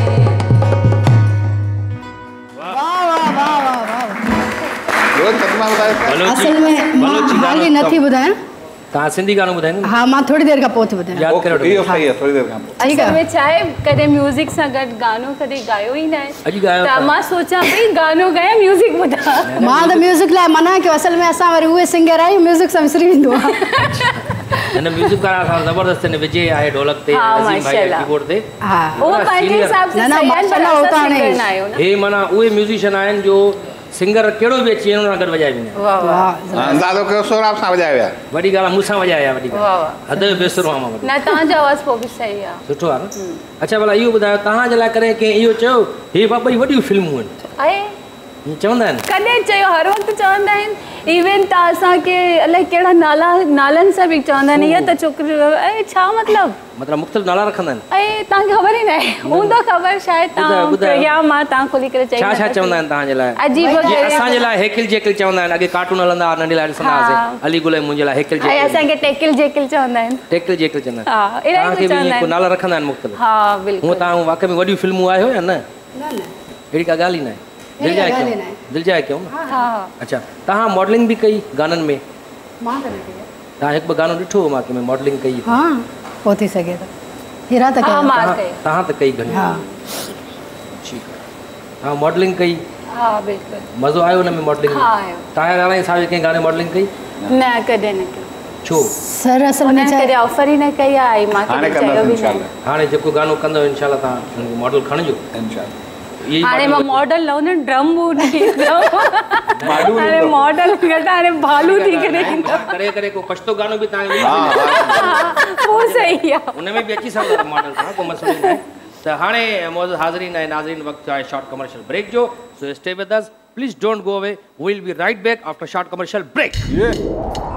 असल में मां हाली नथी ॿुधायां। तव्हां सिंधी गानो ॿुधाईंदो हाँ मां थोड़ी देर खां पोइ थी ॿुधायां। यादि करे इहो सही आहे, थोरी देरि खां पोइ। ठीक असल आहे। में छा आहे कॾहिं म्यूज़िक सां गॾु गानो कॾहिं गायो ई न आहे अॼु गायो त मां सोचां पई गानो गायां म्यूज़िक ॿुधां। मां त म्यूज़िक लाइ मना कयो, असल में असां वरी उहे सिंगर आहियूं म्यूज़िक सां विसरी वेंदो आहे। हिन म्यूज़िक वारा असां ज़बरदस्त हिन विजय आहे ढोलक ते, हाँ, नज़ीम भाई आहे माशाल्लाह। कीबोर्ड ते। हा उहो पंहिंजे हिसाब सां न, सही आहिनि, पर माशाल्लाह, असां होता नहीं। सिंगर न आहियूं न। हे माना उहे म्यूज़िशियन आहिनि जो सिंगर कहिड़ो बि अची वञे हुन सां गॾु वॼाए वेंदा आहिनि। वाह वाह अंदाज़ो कयो सोराब सां वॼायो आहे। वॾी ॻाल्हि आहे मूंसां वॼाया, वॾी वाह ॻाल्हि वाह हद बेसुरो आहे मां वॾी। न तव्हांजो आवाज़ पोइ बि सही आहे। सुठो आहे न। अच्छा भला इहो ॿुधायो तव्हांजे लाइ करे कंहिं इहो चयो हे ॿई वॾियूं फिल्मूं आहिनि, आहे हीअं चवंदा आहिनि? कॾहिं चयो, हर वक़्तु चवंदा आहिनि। इवन त असांखे अलाए कहिड़ा नालनि सां बि चवंदा आहिनि हीअ त छोकिरी ऐं छा मतिलबु मुख़्तलिफ़ नाला रखंदा आहिनि। ऐं तव्हांखे ख़बर ई न आहे, हूंदो ख़बर शायदि तव्हां ॿुधायो। या मां तव्हां खोली करे चई छा छा चवंदा आहिनि तव्हांजे लाइ? अजीब जीअं असांजे लाइ हेकिल जेकिल चवंदा आहिनि, अॻे कार्टून हलंदा हुआ नंढी लाइ ॾिसंदा हुआसीं, अली गुल मुंहिंजे लाइ हेकिल ऐं जेकिल, असांखे टेकिल जेकिल चवंदा आहिनि। टेकिल जेकिल चवंदा आहिनि। हा इलाही तव्हांखे कुझु बि चवंदा ईअं को आहिनि। नाला रखंदा आहिनि मुख़्तलिफ़? हा हूअं बिल्कुलु। तव्हां वाक़ई में वॾियूं फिल्मूं आहियो या न? अहिड़ी का ॻाल्हि ई न आहे। दिलि जाए ॻाल्हि ई कयो, न आहे। दिलि जाए कयो न। हा अच्छा तव्हां मॉडलिंग बि कई गाननि में? मां त न कई। तव्हां हिकु ॿ गानो ॾिठो हो मां कंहिं में मॉडलिंग कई? हा पोइ थी सघे त हीरा त हा कयो। मां तव्हां कई। तव्हां त कई घणी। हा ठीकु आहे। तव्हां मॉडलिंग कई, हा बिल्कुलु। मज़ो आयो हुन में मॉडलिंग में? हा आयो। तव्हांजे नाला जे हिसाब सां कंहिं गाने मॉडलिंग कई? न कॾहिं न कयो। छो? सर असल में उन्हनि कॾहिं ऑफर ई न कई आहे, मां हाणे कॾहिं चयो कंदासीं बि न। इंशाल्लाह। हाणे जेको गानो कंदव इनशाला तव्हां मॉडल खणिजो। इंशाल्लाह। इहे हाणे मां मॉडल न हुन ड्रम हाणे मॉडल घटि हाणे भालू थी करे करे करे को पछतो गानो बि तव्हांखे पोइ सही आहे। हुन में बि अची सघंदो मॉडल खां, को मसइलो न आहे। त हाणे मौजूद हाज़रीन ऐं नाज़रीन वक़्तु आहे शॉर्ट कमर्शियल ब्रेक जो, so stay with us, please don't go away, we will be right back after short commercial break.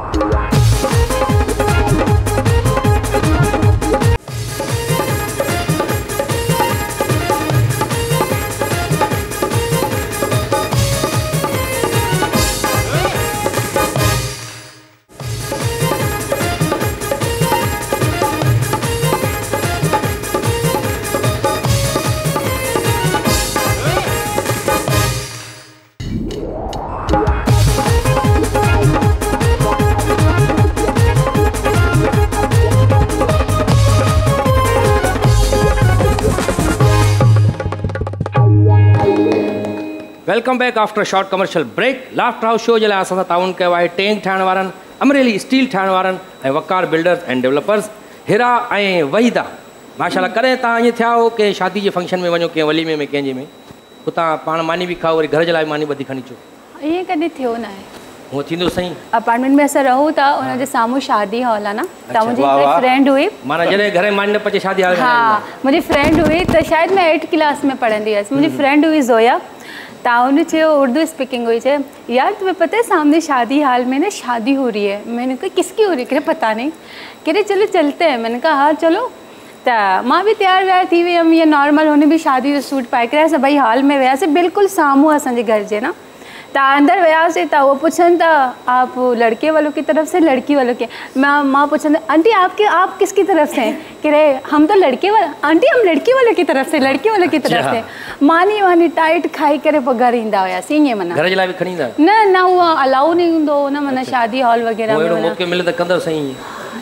Welcome back after short commercial break. Laughter house show जे लाइ असां सां ताउन कयो आहे टैंक ठाहिण वारनि, अमरेली स्टील ठाहिण वारनि ऐं Waqar builders and developers, Hira ऐं वहीदा। माशाल्लाह कॾहिं तव्हां ईअं थिया हो कंहिं शादी जे फंक्शन में वञो, कंहिं वलीमे में कंहिंजे में, हुतां पाण मानी बि खाओ, वरी घर जे लाइ मानी ॿधी खणी अचो? ईअं कॾहिं थियो न आहे। हूअं थींदो साईं? अपार्टमेंट में असां रहूं था, हुनजे साम्हूं शादी हॉल आहे न, त मुंहिंजी हिकु फ्रेंड हुई। माना जॾहिं घर में मानी न पचे शादी हॉल में? हा मुंहिंजी फ्रेंड हुई, त शायदि मैं 8th क्लास में पढ़ंदी हुअसि। मुंहिंजी फ्रेंड हुई ज़ोया, तो उन्होंने चयो, उर्दू स्पीकिंग हुई, चे यार तुम्हें पता है सामने शादी हाल में ना शादी हो रही है। मैंने कहा किसकी हो रही है? कह पता नहीं। कह रहे चलो चलते हैं। मैंने कहा हाँ चलो। तो माँ भी तैयार व्यार थी हुई, हम ये नॉर्मल होने भी शादी सूट पाए करे असां भाई हॉल में वियासीं, बिल्कुलु साम्हूं असांजे घर जे ना। तो अंदर वियासीं तो वो पूछन था आप लड़के वालों की तरफ से लड़की वालों के? माँ पूछन आंटी आप किसकी तरफ से हैं? कह रहे हम तो लड़के वाले। आंटी हम लड़की वालों की तरफ से, लड़के वालों की तरफ से। मानी टाइट खाई करे पोइ घर ईंदा हुआसीं ईअं माना। घर जे लाइ बि खणी ईंदा? न उहो अलाउ नहीं हूंदो हो न, माना शादी हॉल वग़ैरह में मौक़ो मिले त कंदव साईं?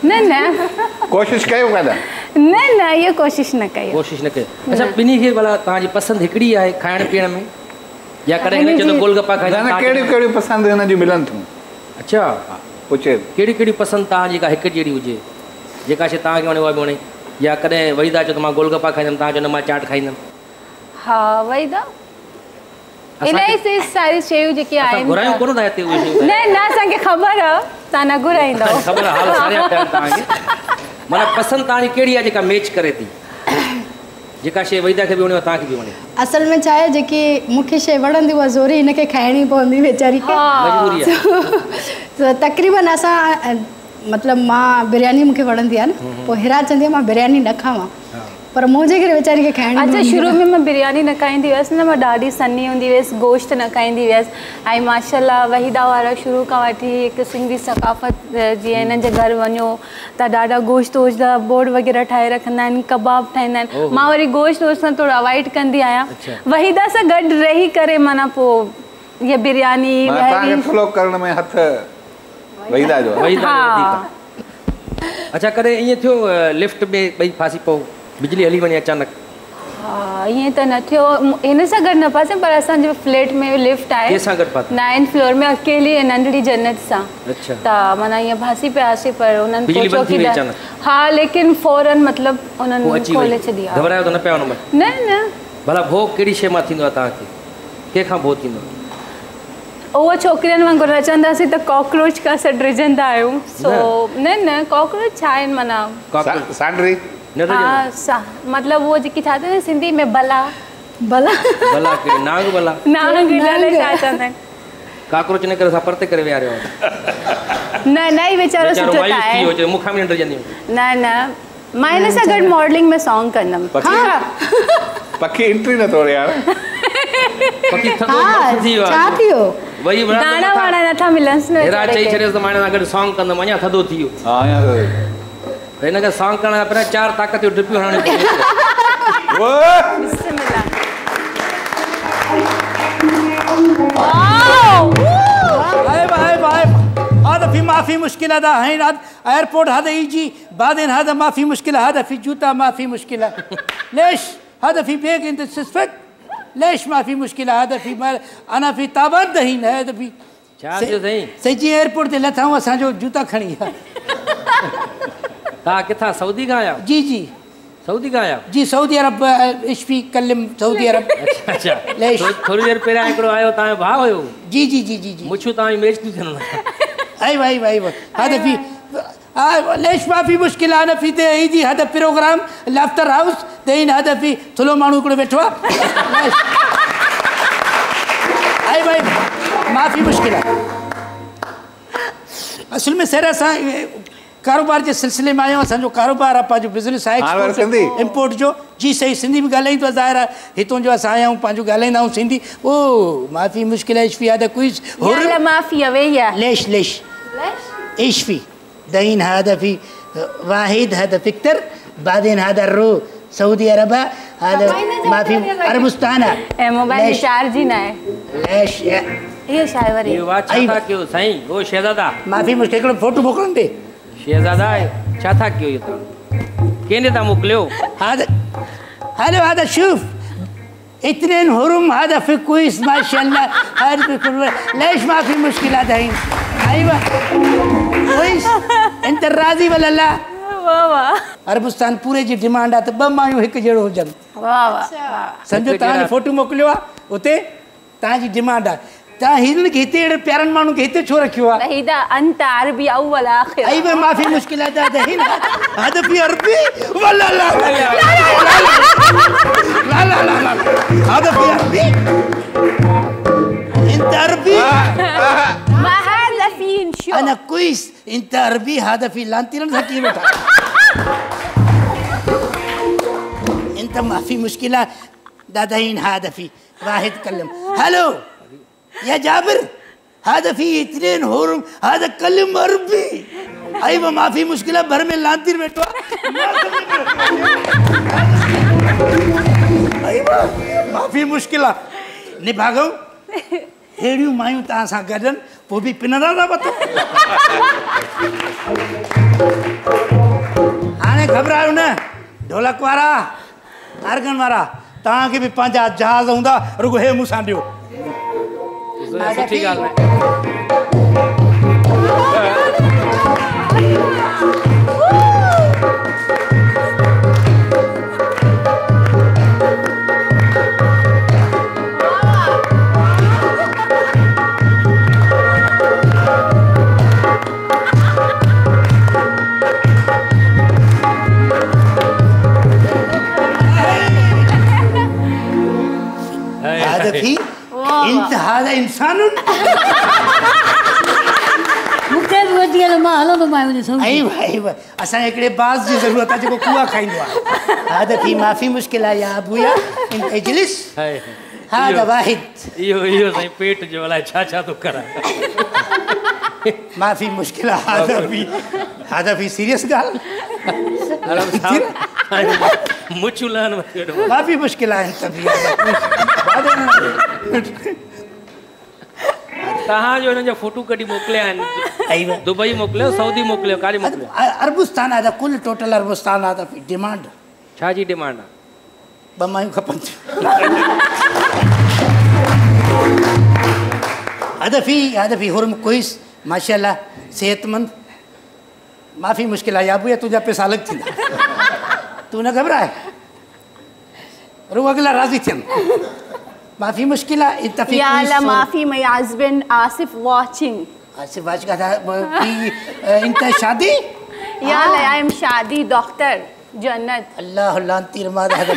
न कोशिशि कयो कान? न इहा कोशिशि न कई। कोशिशि न कयो। अच्छा ॿिन्ही खे भला तव्हांजी पसंदि हिकिड़ी आहे खाइण पीअण में, या कॾहिं हिन चयो गोलगप्पा खाईंदा? कहिड़ियूं कहिड़ियूं पसंदि हुन जूं मिलनि थियूं? अच्छा पुछे कहिड़ी कहिड़ी पसंदि तव्हांजी का हिकु जहिड़ी हुजे, जेका शइ तव्हांखे वणे उहा बि वणे? या कॾहिं वही था चओ त मां गोलगप्पा खाईंदमि, तव्हां चवंदो मां चाट खाईंदमि? हा वही था। इलाही से सारी शयूं जेकी आहिनि घुरायूं कोन था हिते उहे शयूं न न असांखे ख़बर आहे तव्हां न घुराईंदव ख़बर आहे हाल सारिया कया तव्हांखे माना पसंदि तव्हांजी कहिड़ी आहे जेका मैच करे थी जेका शइ वहीदा खे बि वणे तव्हांखे बि वणे असल में छा आहे जेकी मूंखे शइ वणंदी उहा ज़ोरी हिनखे खाइणी पवंदी वेचारी खे मजबूरी आहे त तक़रीबन असां मतिलबु मां बिरयानी मूंखे वणंदी आहे न पोइ हिरा चवंदी आहे मां बिरयानी न खावां पर मुंहिंजे करे वेचारी खे खाइणी अच्छा शुरू में मां बिरयानी न खाईंदी हुयसि न मां ॾाढी सन्ही हूंदी हुयसि गोश्त न खाईंदी हुयसि ऐं माशाल्लाह वहीदा वारा शुरू खां वठी हिकु सिंधी सक़ाफ़त जीअं हिननि जे घर वञो त ॾाढा गोश्त वोश्त जा बोर्ड वग़ैरह ठाहे रखंदा आहिनि कबाब ठाहींदा आहिनि मां वरी गोश्त वोश्त सां थोरो अवॉइड कंदी आहियां वहीदा सां गॾु रही करे माना पोइ इहा बिरयानी तव्हांखे फ्लो करण में हथ वहीदा जो अच्छा कॾहिं ईअं थियो लिफ्ट में ॿई फासी पओ बिजली हली वञे अचानक हा ईअं त न थियो हिन सां गॾु न फासे पर असांजे फ्लैट में लिफ्ट आहे कंहिंसां गॾु फाथो 9th फ्लोर में अकेली नंढड़ी जन्नत सां अच्छा त माना ईअं फासी पियासीं पर उन्हनि बिजली बंदि थी वई चौकीदार अचानक? हा लेकिन फौरन मतिलबु पोइ उन्हनि अची खोले वई छॾी आहे घबरायो त न पिया हुन में न न भला भोग कहिड़ी शइ मां थींदो आहे तव्हांखे कंहिंखां भोग थींदो आहे उहो छोकिरियुनि वांगुरु नचंदासीं त कॉकरोच खां सॾु रिझंदा आहियूं सो न न कॉकरोच छा आहिनि माना सांडरी हा मतिलबु उहो जेकी छा चवंदा आहिनि सिंधी में भला भला भला कहिड़ी नांग भला नांग इलाही छा चवंदा आहिनि काकरोच इन करे असां परते करे विया रहियो न न ई वीचारो सुठो मायूस थी आहे वियो चए मूंखां बि निंड जंदी हुई न न मां हिन सां गॾु मॉडलिंग में सॉन्ग कंदमि पखी एंट्री न थोड़े यार पकी थधो हा मस्तु थी वियो छा आहे थियो वही गाना वाना नथा मिलंसि न हेरा वीचारे चई खे। छॾियोसि त मां हिन सां गॾु सॉन्ग कंदुमि अञा थधो थी वियो हा यार हिनखे सॉन्ग करण खां पहिरियों 4 ताक़त जूं ड्रिपियूं हणणियूं वो बिस्मिल्लाह। هذا في ما في مشكلة ده هين هذا ايربورت هذا يجي بعدين هذا ما في مشكلة هذا في جوتا ما في مشكلة ليش هذا في بيك انت تسفك ليش ما في مشكلة هذا في انا في تابان دهين هذا في छा थियो साईं सॼी एयरपोर्ट ते लथाऊं असांजो जूता खणी तव्हां किथां सऊदी खां आया जी जी सऊदी खां आया जी सऊदी अरब इश्फी कलम सऊदी अरब अच्छा लेश थोड़ी देर पहिरियां हिकिड़ो आयो तव्हांजो भाउ हुयो जी जी जी जी जी मुछूं तव्हांजी मैच थी थियनि ايوه ايوه ايوه هذا في ليش ما في مشكله انا في ايدي هذا بروجرام لافتر هاوس دين هذا في ثلو مانو كده بيٹھوا ايوه ايوه ما في مشكله اصل में सर असां कारोबार जे सिलसिले में आहियूं असांजो कारोबार आहे पंहिंजो बिज़नेस आहे इम्पोर्ट जो जी सही सिंधी बि ॻाल्हाईंदो आहे ज़ाहिर आहे हितां जो असां आया आहियूं पंहिंजो ॻाल्हाईंदा आहियूं सिंधी ओ माफ़ी मुश्किल है इश्फी هذا كويس يلا ما في ويا ليش ليش इश्फी दहीन هذا في واحد هذا فكتر بعدين هذا الرو सऊदी अरब هذا ما في अरबस्तान मोबाइल चार्ज ही ना है लैश ये शायद वरी इहो वाह छा था कयो साईं ओ शहज़ादा माफ़ी मुश्किल हिकिड़ो फोटो मोकिलनि ॾे शहज़ादा छा था कयो इहो तव्हां कंहिंजे था मोकिलियो هذا هذا هذا شوف اثنين هرم هذا في كويس ما شاء الله هذا في كل ليش ما في مشكلة دحين ايوه كويس انت راضي ولا لا वाह वाह अरबस्तान पूरे जी डिमांड आहे त ॿ मायूं हिकु जहिड़ो हुजनि वाह वाह सम्झो तव्हांजो फोटो मोकिलियो आहे उते तव्हांजी डिमांड आहे तव्हां हिननि खे हिते अहिड़े प्यारनि माण्हुनि खे हिते छो रखियो आहे वहीदा अंत अरबी अव्वल आखिर ايوه ما في مشكله دحين هذا في عربي ولا لا لا لا لا لا هذا في عربي انت عربي ما هذا في شو انا كويس انت عربي هذا في لانتيرن حكيم انت ما في مشكله دحين هذا في واحد كلم هلو يا جابر هذا في اثنين هرم هذا كلم عربي ايوه ما في مشكله भर में लांतीर बैठो ايوه ما في مشكله निभागो हेड़ियूं मायूं तव्हां सां गॾनि पोइ बि पिनंदा था पतो हाणे घबरायो न ढोलक वारा आर्गन वारा तव्हांखे बि पंहिंजा जहाज़ हूंदा रुगो हे मूंसां ॾियो सुठी ॻाल्हि आहे हदफी इंतहा जा इंसान मूंखे बि वधी हलो मां हलंदो मां वञी सम्झी आई भाई असां हिकिड़े बाज़ जी ज़रूरत आहे जेको कुआ खाईंदो आहे हदफी माफ़ी मुश्किल आहे या अबूया इन इजलिस هذا واحد इहो साईं पेट जो अलाए छा छा थो कराए ما في مشكلة هذا في سيريس قال मुचुलान ما في مشكلة انت भी तव्हां जो हिननि जा फोटू कढी मोकिलिया आहिनि ايوه दुबई मोकिलियो सऊदी मोकिलियो काॾे मोकिलियो अरबुस्तान هذا كل टोटल अरबुस्तान هذا في डिमांड छा जी डिमांड आहे बमायूं खपनि هذا في हुरम कोइस माशाल्लाह सेहतमंद माफ़ी मुश्किल आहे याबू या तुंहिंजा पैसा अलॻि थींदा तूं न घबराए रू अगला राज़ी थियनि माफ़ी मुश्किल आहे या अल्लाह माफ़ी my husband Asif watching Asif watch का इंत शादी या अल्लाह आई एम शादी डॉक्टर जन्नत अल्लाह लानती रमाद हदफ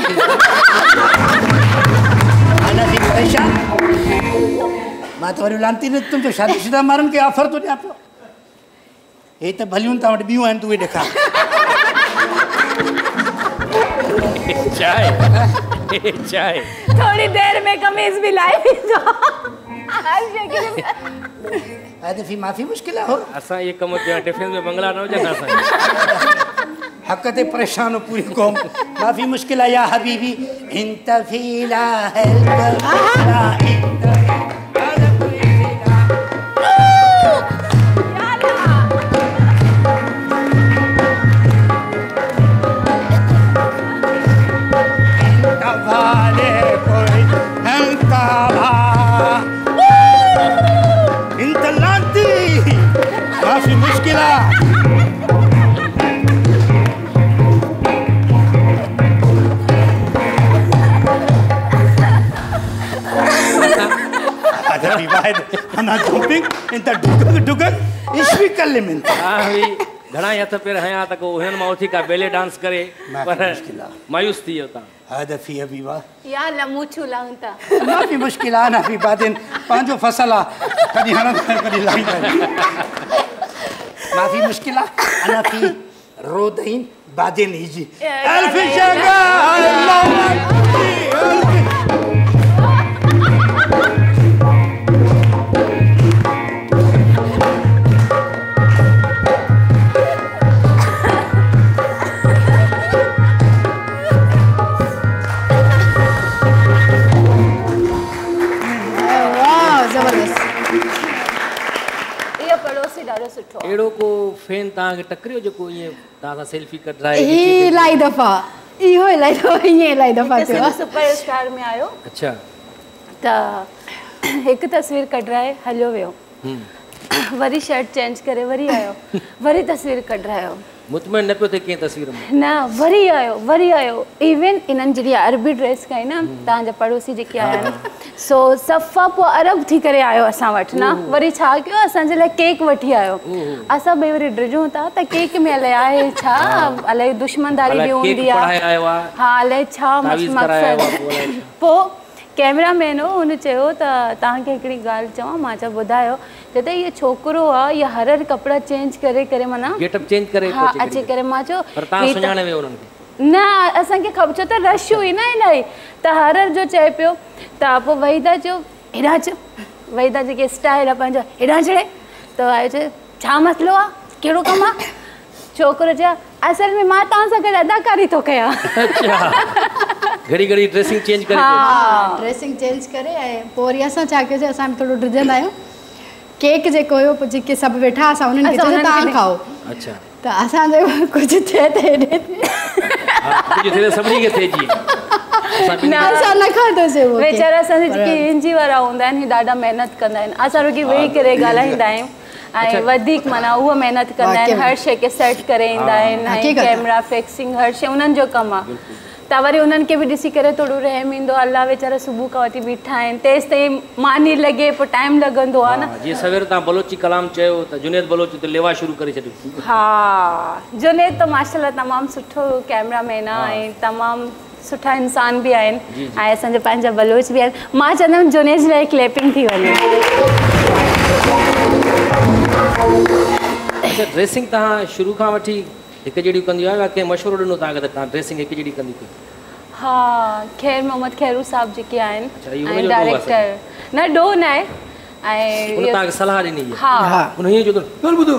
अना भी परेशान मां तो वरी लानती न तुम तो शादीशुदा मारन के ऑफर तो ॾियां पियो हे त भलियूं तव्हां वटि ॿियूं आहिनि तूं उहे ॾेखार चाय चाय थोड़ी देर में कमीज भी लाई हदफी माफ़ी मुश्किल आहे हो असां इहे कम कया डिफेंस में बंगला न हुजनि असां हक़ ते परेशान हो पूरी क़ौम माफ़ी मुश्किल आहे या हबीबी इंत फीला माफ़ी मुश्किल आहे हदफी वाहिद अना जुम्पिंग इंत डुगक इश्वी कल्लिमिन घणा ई हथ पेर हयां त को हुननि मां उथी का बेले डांस करे पर मायूस थी वियो तव्हां हदफी हबीबा या अल्लाह मुछू लांता माफ़ी मुश्किल आहे ना फी बादिन पंहिंजो फसल आहे कॾहिं हणंदा कॾहिं लाहींदा माफ़ी मुश्किल आहे अना फी रोदइन बादिन हिजी अल्फ शगा अहिड़ो को फैन तव्हांखे टकरियो जेको ईअं तव्हां सां सेल्फी कढाए इलाही दफ़ा इहो इलाही दफ़ा ईअं इलाही दफ़ा थियो आहे सुपर स्टार में आयो अच्छा त हिकु तस्वीर कढाए हलियो वियो वरी शर्ट चेंज करे वरी आयो वरी तस्वीर कढायो मुतमइन न पियो थिए कंहिं तस्वीर में न वरी आयो इवन इन्हनि जहिड़ी अरबी ड्रेस कई न तव्हांजा पड़ोसी जेके आया आहिनि सो सफ़ा पोइ अरब थी करे आयो असां वटि न वरी छा कयो असांजे लाइ केक वठी आयो असां ॿई वरी ड्रिजूं था त केक में अलाए आहे छा अलाए दुश्मनदारी बि हूंदी आहे हा अलाए छा मक़सदु पोइ कैमरामैन हो हुन चयो त तव्हांखे हिकिड़ी ॻाल्हि चवां मां चयो ॿुधायो त इहो छोकिरो आहे इहो हर कपिड़ा चेंज करे करे माना गेटअप चेंज करे हा अची करे मां चयो पर तव्हां सुञाणे वियो उन्हनि खे न असांखे ख़बर छो त रश हुई न इलाही त हरर जो चए पियो त पोइ वहीदा चयो हेॾां अचो वहीदा जेके स्टाइल आहे पंहिंजो हेॾां चढ़े त आयो चयो छा मसइलो आहे कहिड़ो कमु आहे छोकिरो चयो असल में मां तव्हां सां गॾु अदाकारी थो कयां घड़ी घड़ी ड्रेसिंग चेंज करे ड्रेसिंग चेंज करे ऐं पोइ वरी असां छा कयोसीं असां बि थोरो ड्रिजंदा आहियूं केक जेको हुयो पोइ जेके सभु वेठा असां उन्हनि खे चयो तव्हां खाओ अच्छा त असांजो कुझु थिए त हेॾे सभिनी खे थिए जी न असां न खाधोसीं उहो वीचारा असांजे जेके एनजी वारा हूंदा आहिनि ॾाढा महिनत कंदा आहिनि असां रुॻी वेही करे ॻाल्हाईंदा आहियूं ऐं वधीक माना उहा महिनत कंदा आहिनि हर शइ खे सेट करे ईंदा आहिनि ऐं कैमरा फिक्सिंग हर शइ उन्हनि जो कमु आहे त वरी उन्हनि खे बि ॾिसी करे थोरो रहम ईंदो आहे अलाह वीचारा सुबुह खां वठी बीठा आहिनि तेसि ताईं मानी लॻे पोइ टाइम लॻंदो आहे न जीअं सवेर तव्हां बलोची कलाम चयो त जुनेद बलोची त लेवा शुरू करे छॾियो हा जुनेद त माशाल्लाह तमामु सुठो कैमरामैन आहे ऐं तमामु सुठा इंसान भी आहिनि ऐं असांजा पंहिंजा बलोच बि आहिनि। मां चवंदमि जुनेज लाइ क्लैपिंग थी वञे। अच्छा ड्रेसिंग तव्हां शुरू खां वठी हिकु जहिड़ी कंदी आहियो या कंहिं मशवरो ॾिनो तव्हांखे त तव्हां ड्रेसिंग हिकु जहिड़ी कंदी कयो? हा खैर मोहम्मद खैरू साहब जेके अच्छा, आहिनि इहो ऐं हुनजो डायरेक्टर न डो न आहे ऐं उन तव्हांखे सलाह ॾिनी आहे? हा उन हीअं चयो हल ॿुधो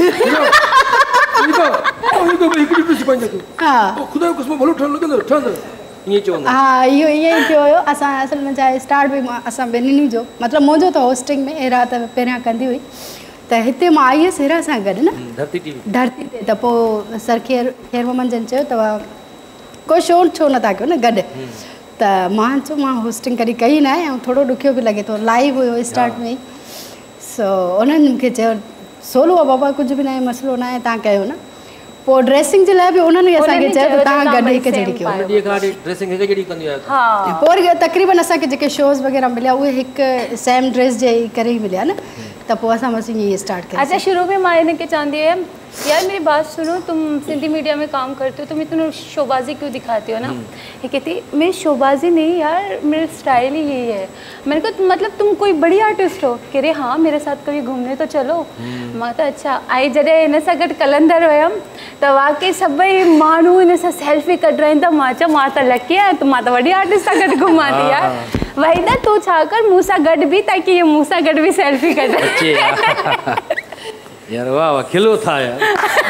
ख़ुदा क़िस्म भलो ठहणु लॻंदो ठहंदो ईअं चवंदा? हाँ इहो ईअं ई थियो हुयो। असां असल में छा स्टार्ट बि असां ॿिन्हिनि जो मतिलबु मुंहिंजो त होस्टिंग में अहिड़ा त पहिरियां कंदी हुई त हिते मां आई हुअसि हेरा सां गॾु न धरती टीवी धरती ते त पोइ सर खैर मोहम्मद जन चयो त कोई शो छो नथा कयो न गॾु त मां चयो मां होस्टिंग कॾहिं कई न आहे ऐं थोरो ॾुखियो बि लॻे थो लाइव हुयो स्टार्ट में ई सो उन्हनि मूंखे चयो सोलो आहे बाबा कुझु बि न आहे मसइलो न आहे तव्हां कयो न। पोइ ड्रेसिंग जे लाइ बि उन्हनि असांखे चयो त तव्हां गॾु हिकु जहिड़ी कयो। ॾींहं खां ड्रेसिंग हिकु जहिड़ी कंदी आहियो? हा पोइ तक़रीबन असांखे जेके शोज़ वग़ैरह मिलिया उहे हिकु सेम ड्रेस जे करे ई मिलिया न त पोइ असां बस ईअं स्टार्ट कयो। अच्छा शुरू में मैं इनके चाहती है यार मेरी बात सुनो तुम सिंधी मीडिया में काम करते हो तुम इतनी शोबाजी क्यों दिखाती हो ना। ये कहती मेरी शोबाजी नहीं यार मेरी स्टाइल ही यही है। मैंने कहा मतलब तुम कोई बड़ी आर्टिस्ट हो? कह रहे हाँ मेरे साथ कभी घूमने तो चलो। मां तो अच्छा आई जॾहिं हिन सां गॾु कलंदर हुयमि त वाकई सभई माण्हू हिन सां सेल्फी कढाइनि त मां चयो मां त लकी आहियां त मां त वॾी आर्टिस्ट सां गॾु घुमां थी यार। वही ना तू छा कर मूं सां गॾु बि ताकि ये मूं सां गॾु बि सेल्फी कढाए। यार वाह वाह खिलो था यार।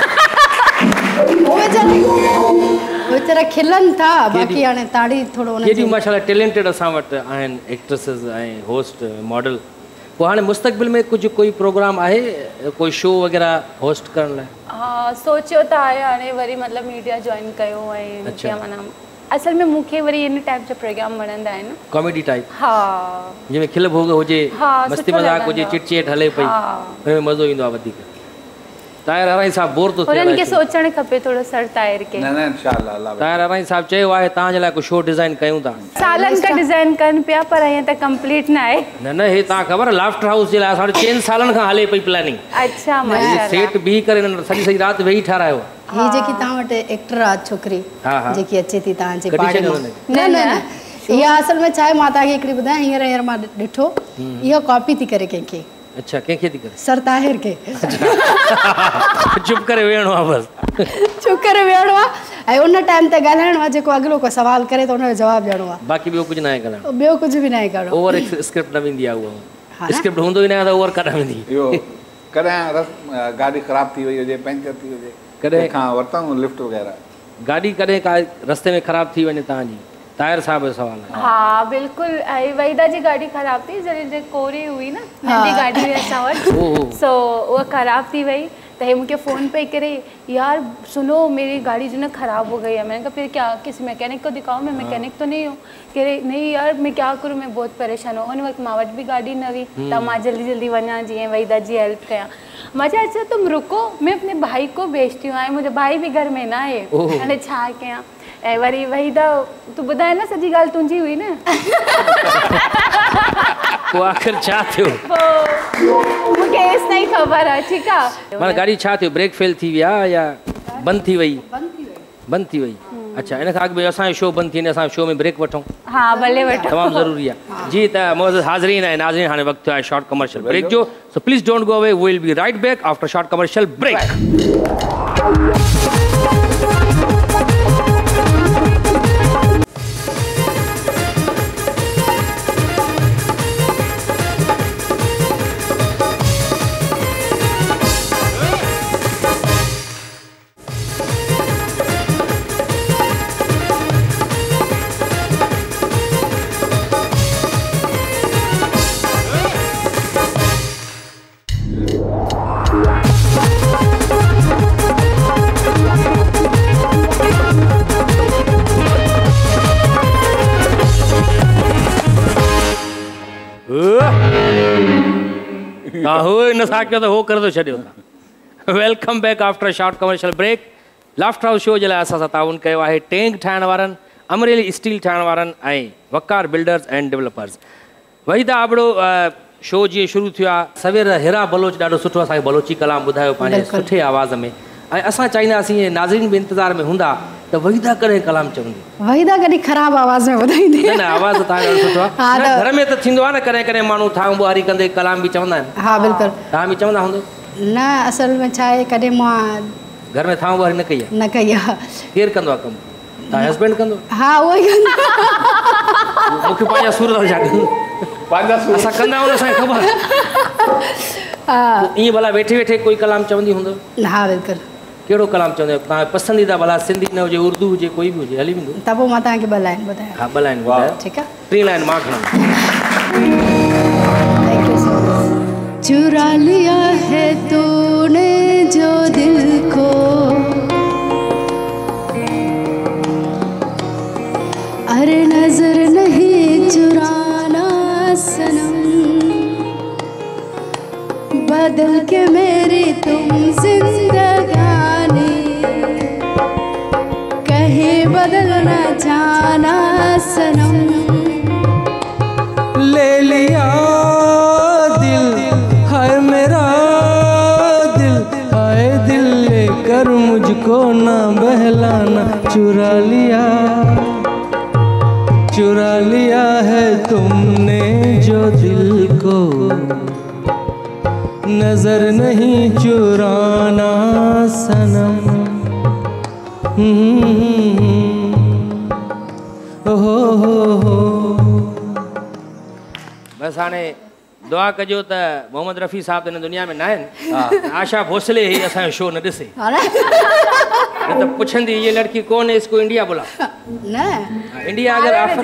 वीचारा खिलनि था बाक़ी हाणे ताड़ी थोरो केॾी माशाल्लाह टैलेंटेड असां वटि आहिनि एक्ट्रेसिस ऐं होस्ट मॉडल। पोइ हाणे मुस्तक़बिल में कुझु कोई प्रोग्राम आहे कोई शो वग़ैरह होस्ट करण लाइ? हाँ सोचियो त आहे हाणे वरी मतिलबु मीडिया जॉइन कयो ऐं मूंखे माना असल में मूंखे वरी इन टाइप जा प्रोग्राम वणंदा आहिनि कॉमेडी टाइप। हा जंहिंमें खिल भोग हुजे मस्ती मज़ाक हुजे चिट चिट हले पई हुनमें मज़ो ईंदो आहे वधीक। ताहिर अराई साहब बोर तो उन्हनि खे सोचणु खपे थोरो सर ताहिर खे। न इंशाअल्लाह अल्लाह। ताहिर अराई साहब चयो आहे तव्हांजे लाइ को शो डिज़ाइन कयूं था। सालनि खां डिज़ाइन कनि पिया पर अञा त कंप्लीट न आहे। न हे तव्हां ख़बर लाफ्टर हाउस जे लाइ असां 4 सालनि खां हले पई प्लानिंग। अच्छा माशाल्लाह सेट बीह करे सॼी राति वेही ठारायो। ही जेकी तव्हां वटि एक्टर आहे छोकिरी जेकी अचे थी तव्हांजे पाड़े में न न इहा असल में छा आहे मां तव्हांखे हिकिड़ी ॿुधायां हींअर मां ॾिठो इहा कॉपी थी करे कंहिंखे। अच्छा कंहिंखे थी करे? सर ताहिर खे। चुप करे वेहणो आहे बसि चुप करे वेहणो आहे ऐं उन टाइम ते ॻाल्हाइणो आहे जेको अॻिलो को सवाल करे त हुनजो जवाबु ॾियणो आहे बाक़ी ॿियो कुझु न आहे करणो। ॿियो कुझु बि न आहे करणो। ओवर स्क्रिप्ट न वेंदी आहे उहा स्क्रिप्ट हूंदो ई न आहे त ओवर कॾहिं वेंदी। इहो कॾहिं गाॾी ख़राबु थी वई हुजे पंचर थी हुजे कॾहिं खां वरितऊं लिफ्ट वग़ैरह गाॾी कॾहिं का रस्ते में ख़राबु थी वञे तव्हांजी ताहिर साहब जो सवाल आहे। हाँ बिल्कुल वहीदा जी गाड़ी खराब थी जॾहिं कोरी हुई न नंढी गाड़ी हुई असां वटि सो वो खराब थी वही तो ये मुझे फ़ोन पे करे यार सुनो मेरी गाड़ी जो ना ख़राब हो गई है। मैंने कहा फिर क्या किसी मैकेनिक को दिखाओ मैं मैकेनिक तो नहीं हूँ। कह रहे नहीं यार मैं क्या करूँ मैं बहुत परेशान हूँ। उन वक्त मां वटि भी गाड़ी न हुई तो मां जल्दी जल्दी वञा जीअं वहीदा जी हेल्प कयां। मां चयो अच्छा तुम रुको मैं अपने भाई को भेजती हूँ ऐं मुंहिंजो भाई भी घर में न आहे हाणे छा कयां। ऐं वरी वहीदा तूं ॿुधाए न सॼी ॻाल्हि तुंहिंजी हुई न। पोइ आख़िर छा थियो? मूंखे एसि ताईं ख़बर आहे ठीकु आहे। माना गाॾी छा थियो ब्रेक फेल थी विया या बंदि थी वई? बंदि थी वई। अच्छा इन खां अॻु में असांजो शो बंदि थी वञे असां शो में ब्रेक वठूं? हा भले वठो तमामु ज़रूरी आहे। जी त मुअज़्ज़िज़ हाज़रीन ऐं नाज़रीन हाणे वक़्तु थियो आहे शॉर्ट कमर्शियल ब्रेक जो so please don't go away we will be right back after short commercial break. Welcome back after short commercial break. Laughter house show जे लाइ असां सां ताउन कयो आहे टैंक ठाहिण वारनि अमरेली स्टील ठाहिण वारनि ऐं Waqar builders and developers. Waheeda आबड़ो शो जीअं शुरू थियो आहे सवेर हिरा बलोच ॾाढो सुठो असांखे बलोची कलाम ॿुधायो पंहिंजे सुठे आवाज़ में ऐं असां चाहींदासीं इहे नाज़रीन बि इंतज़ार में हूंदा त वहीदा कॾहिं कलाम चवंदी। वहीदा कॾहिं ख़राबु आवाज़ में ॿुधाईंदी। न आवाज़ तव्हांजो सुठो आहे। हा, न, घर में त थींदो आहे न कॾहिं कॾहिं माण्हू थांग बुहारी कंदे कलाम बि चवंदा आहिनि। हा बिल्कुलु। तव्हां बि चवंदा हूंदो? न असल में छा आहे कॾहिं मां घर में थांग बुहारी न कई आहे? न कई आहे। केरु कंदो आहे कमु? तव्हां हस्बैंड कंदो? हा उहो ई कंदो। मूंखे पंहिंजा सुर था छाॾनि, पंहिंजा सुर असां कंदा आहियूं असांखे ख़बर। ईअं भला वेठे वेठे कोई कलाम चवंदी हूंदो? हा बिल्कुलु। कहिड़ो कलाम चवंदा आहियो तव्हां पसंदीदा? भला सिंधी न हुजे, उर्दू हुजे, कोई बि हुजे, हली वेंदो? त पोइ मां तव्हांखे ॿ लाइन ॿुधायां। हा 2 लाइन ॿुधायो। ठीकु आहे, 3 लाइन मां खणंदुमि। Thank you so much. चुरा लिया है तूने जो दिल को, अरे नजर नहीं चुराना सनम, बदल के मेरी तुम जिंदगानी, कहीं बदल न जाना सनम। ले लिया दिल हाय मेरा दिल, हाय दिल लेकर मुझको ना बहलाना, चुरा लिया है तुमने जो दिल को, नजर नहीं चुराना सनम। हो बस हाणे दुआ कजो त मोहम्मद रफ़ी साहब हिन दुनिया में न आहिनि। आशा भोसले ही असांजो शो न ॾिसे, न त पुछंदी ये लड़की कौन है, इसको इंडिया बुला। न इंडिया अगर ऑफर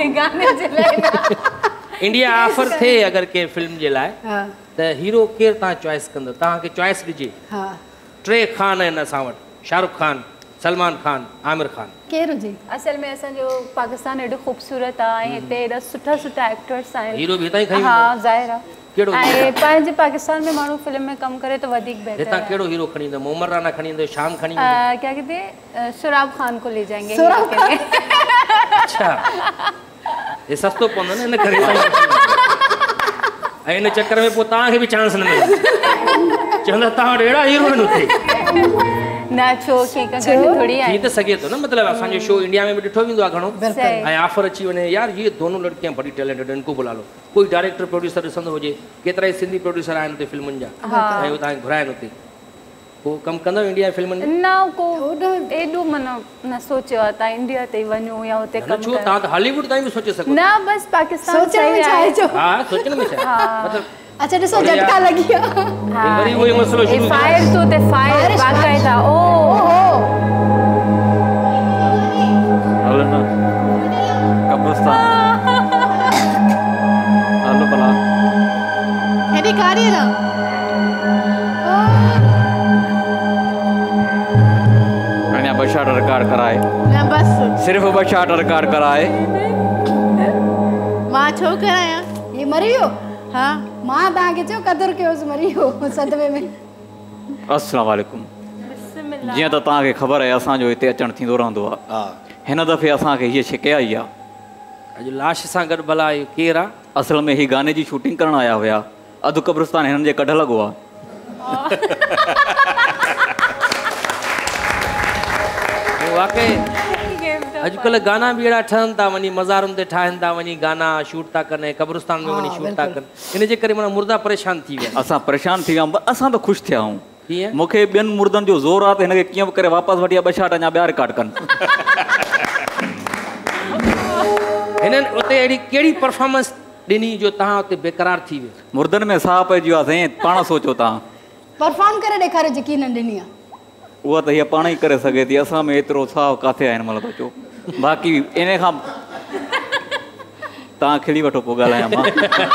इंडिया ऑफर थे अगर के फिल्म जे लाइ त हीरो केरु तव्हां चॉइस कंदो? तव्हांखे चॉइस ॾिजे। 3 खान आहिनि असां वटि, शाहरुख खान, सलमान खान, आमिर खान। केरु हुजे? असल में असांजो पाकिस्तान एॾो ख़ूबसूरत आहे ऐं हिते एॾा सुठा सुठा एक्टर्स आहिनि। हीरो बि हितां ई खई? हा ज़ाहिर आहे। कहिड़ो? ऐं पंहिंजे पाकिस्तान में माण्हू फिल्म में कमु करे त वधीक बेहतर हितां आहे। कहिड़ो हीरो खणी ईंदो? मोहम्मद राना खणी ईंदो? शाम खणी ईंदो? क्या कहते हैं, सुराब खान को ले जाएंगे। अच्छा, ये सस्तो पवंदो न, इन करे ऐं इन चक्कर में पोइ तव्हांखे बि चांस न मिलंदो। चवंदा तव्हां वटि अहिड़ा हीरो आहिनि हुते। न छो की थोड़ी थी त सघे थो न, मतिलबु असांजो शो इंडिया में बि ॾिठो वेंदो आहे घणो, ऐं ऑफर अची वञे यार ये दोनों लड़कियां बड़ी टैलेंटेड, इनको बुला लो। कोई डायरेक्टर प्रोड्यूसर ॾिसंदो हुजे, केतिरा ई सिंधी प्रोड्यूसर आहिनि हुते फिल्मुनि जा, ऐं तव्हांखे घुराइनि हुते, पोइ कमु कंदव इंडिया फिल्मुनि में? न को एॾो माना न सोचियो आहे तव्हां इंडिया ते वञो या हुते कमु छो? तव्हां त हॉलीवुड ताईं बि सोचे सघो। न बस पाकिस्तान सही आहे। हा सोचण में छा मतिलबु। अच्छा ॾिसो झटका लॻी विया। वरी उहो ई मसलो शुरू थी फायर तो ते फायर बाक़ाइदा। ओ हलो न कब्रिस्तान हलो भला हेॾी कारी आहे न। अञा 2 शॉट रिकॉर्ड कराए, न बस सिर्फ़ 2 शॉट रिकॉर्ड कराए। मां छो करायां? ये मरी वियो? हा मां तव्हांखे चयो क़दुरु कयोसि, मरी वियो सदमे में। अस्सलाम वालेकुम। जीअं त तव्हांखे ख़बर आहे असांजो हिते अचणु थींदो रहंदो आहे। हिन दफ़े असांखे हीअ शिके आई आहे। अॼु लाश सां गॾु भला इहो केरु आहे? असल में ही गाने जी शूटिंग करण आया हुआ, अधु क़ब्रिस्तान हिननि जे कढ लॻो आहे। वाकई अॼुकल्ह गाना बि अहिड़ा ठहनि था, वञी मज़ारुनि ते ठाहिनि था, वञी गाना शूट था कनि, क़ब्रिस्तान में वञी शूट था कनि। इन जे करे माना मुर्दा परेशान थी विया। असां परेशान थी विया आहियूं, असां त ख़ुशि थिया आहियूं। कीअं? मूंखे ॿियनि मुर्दनि जो ज़ोर आहे त हिनखे कीअं बि करे वापसि वठी 2 शॉट अञा ॿिया रिकॉर्ड कनि। हिननि उते अहिड़ी कहिड़ी परफॉर्मेंस ॾिनी जो तव्हां उते बेक़रार थी वियो? मुर्दनि में साह पइजी वियो आहे साईं, पाण सोचो तव्हां। परफॉर्म करे ॾेखारियो जेकी न ॾिनी आहे। उहा त हीअ पाण ई करे सघे थी, असां में एतिरो साह किथे आहे हिन महिल त चओ। बाक़ी इन खां तव्हां खिली वठो पोइ ॻाल्हायां मां।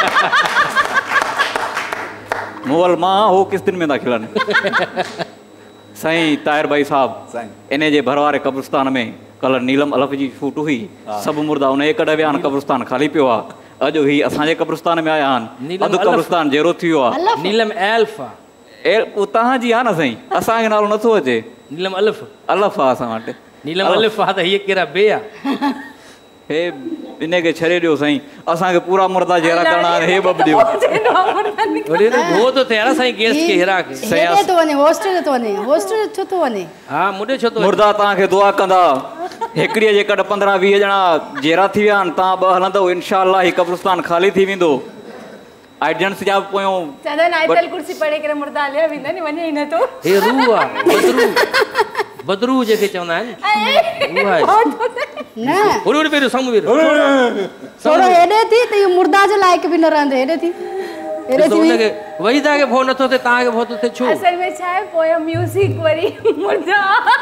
मोबाइल मां हो किस दिन में था खिलनि। साईं ताहिर भाई साहब इन जे भरवारे क़ब्रिस्तान में कल्ह नीलम अलफ जी शूट हुई, सभु मुर्दा उन जे कॾ विया आहिनि, क़ब्रिस्तान ख़ाली पियो आहे। अॼु ही असांजे क़ब्रिस्तान में आया आहिनि, अधु क़ब्रिस्तान जहिड़ो थी वियो आहे। नीलम एल्फ आहे? तव्हांजी आहे न साईं, असांखे नालो नथो अचे। नीलम अलफ? अलफ आहे असां वटि। नीलम अलफ आहे त हीअ कहिड़ा बे आहे? हे इन खे छॾे ॾियो साईं, असांखे पूरा मुर्दा जहिड़ा करणा आहिनि, हे बब ॾियो। वरी वो तो थे यार साईं गेस्ट के हेरा के हेॾे थो वञे हॉस्टल थो वञे, हॉस्टल छो थो वञे? हां मुडे छो तो मुर्दा तव्हांखे दुआ कंदा, हिकिड़ीअ जे कॾहिं 15-20 ॼणा जहिड़ा थी विया आहिनि, तव्हां ॿ हलंदव इंशाअल्लाह ही कब्रिस्तान ख़ाली थी वेंदो। एजेंट्स जा पोयों चदन आयतल कुर्सी पढ़े करे मुर्दा हलिया वेंदा नी, वञे ई नथो। हे रूह आ बदरू जेके चवंदा आहिनि उहा न उड़ पे समवीर थोड़ो हेॾे थी त इहो मुर्दा जे लाइक़ बि न रहंदे, हेॾे थी हेॾे थी उनखे वही ताके फोन नथो थे, ताके फोन तो थे छो? असल में छा है पोया म्यूजिक वरी मुर्दा।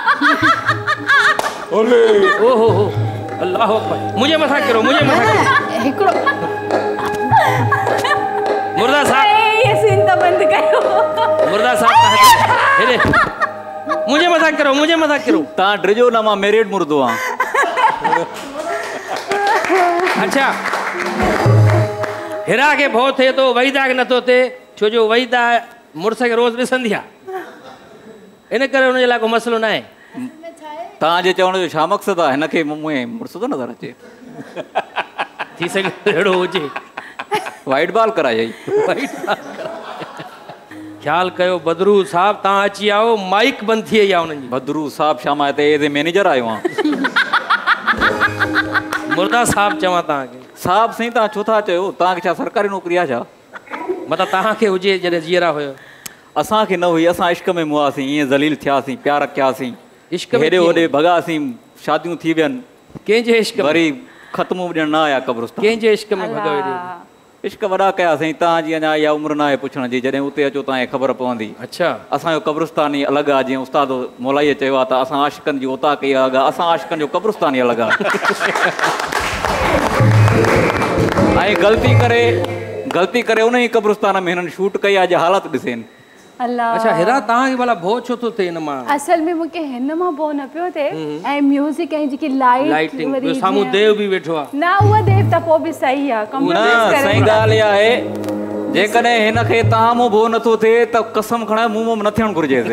ओले ओ हो अल्लाह अकबर, मुझे मथा करो, मुझे मथा करो। हिकिड़ो मुर्दा साहब ये सीन तो बंद करो। मुर्दा साहब हेरे मुझे मथा करो, मुझे मथा करो। तव्हां ड्रिजो न, मां मैरिड मुर्दो आं। अच्छा हिरा के भो थे तो वहीदा के नथो थे, छो जो वहीदा मुड़स के रोज ॾिसंदी आहे, इन करे उनजे लाइ को मसलो न आहे। तव्हांजे चवण जो छा मक़सदु आहे? हिनखे मुंहुं मुड़ुस थो नज़र अचे? थी सघे अहिड़ो हुजे, वाइट बॉल कराए। ख्याल कयो बदरू साहब, तव्हां अची आओ, माइक बंदि थी वई आहे उन्हनि जी। बदरू साहब छा मां हिते एज़ ए मैनेजर आयो आहियां? मुर्दा साहब चवां तव्हांखे। साहब साईं तव्हां छो था चयो? तव्हांखे छा सरकारी नौकरी आहे छा? मतिलबु तव्हांखे हुजे जॾहिं जीअरा हुयो। असांखे न हुई, असां इश्क में मुआसीं, ईअं ज़लील थियासीं, प्यार कयासीं, इश्क में हेॾे होॾे भॻासीं, शादियूं थी वियनि, कंहिंजे इश्क में? वरी ख़त्म ॾियण न आया कब्रिस्तान। कंहिंजे इश्क में भॻा वेॾे? इश्क वॾा कयासीं, तव्हांजी अञा इहा उमिरि न आहे पुछण जी, जॾहिं उते अचो तव्हांखे ख़बर पवंदी। अच्छा असांजो कब्रिस्तान ई अलॻि आहे, जीअं उस्ताद मौलाईअ चयो आहे त असां आशिक़नि जी उता कई अलॻि आहे, असां आशिक़नि जो कब्रिस्तान ई अलॻि आहे। ऐं ग़लती करे उन ई कब्रिस्तान में हिननि शूट कई आहे, अॼु हालत ॾिसेनि। अल्लाह। अच्छा हिरा तव्हांखे भला भो छो थो थिए हिन मां? असल में मूंखे हिन मां भो न पियो थिए, ऐं म्यूज़िक ऐं जेकी लाइटिंग ॿियो साम्हूं देव बि वेठो आहे। न उहा देव त पोइ बि सही आहे, न सही ॻाल्हि इहा आहे, जेकॾहिं हिनखे तव्हां मूं भो नथो थिए त कसम खणाए मूं न थियणु घुरिजे।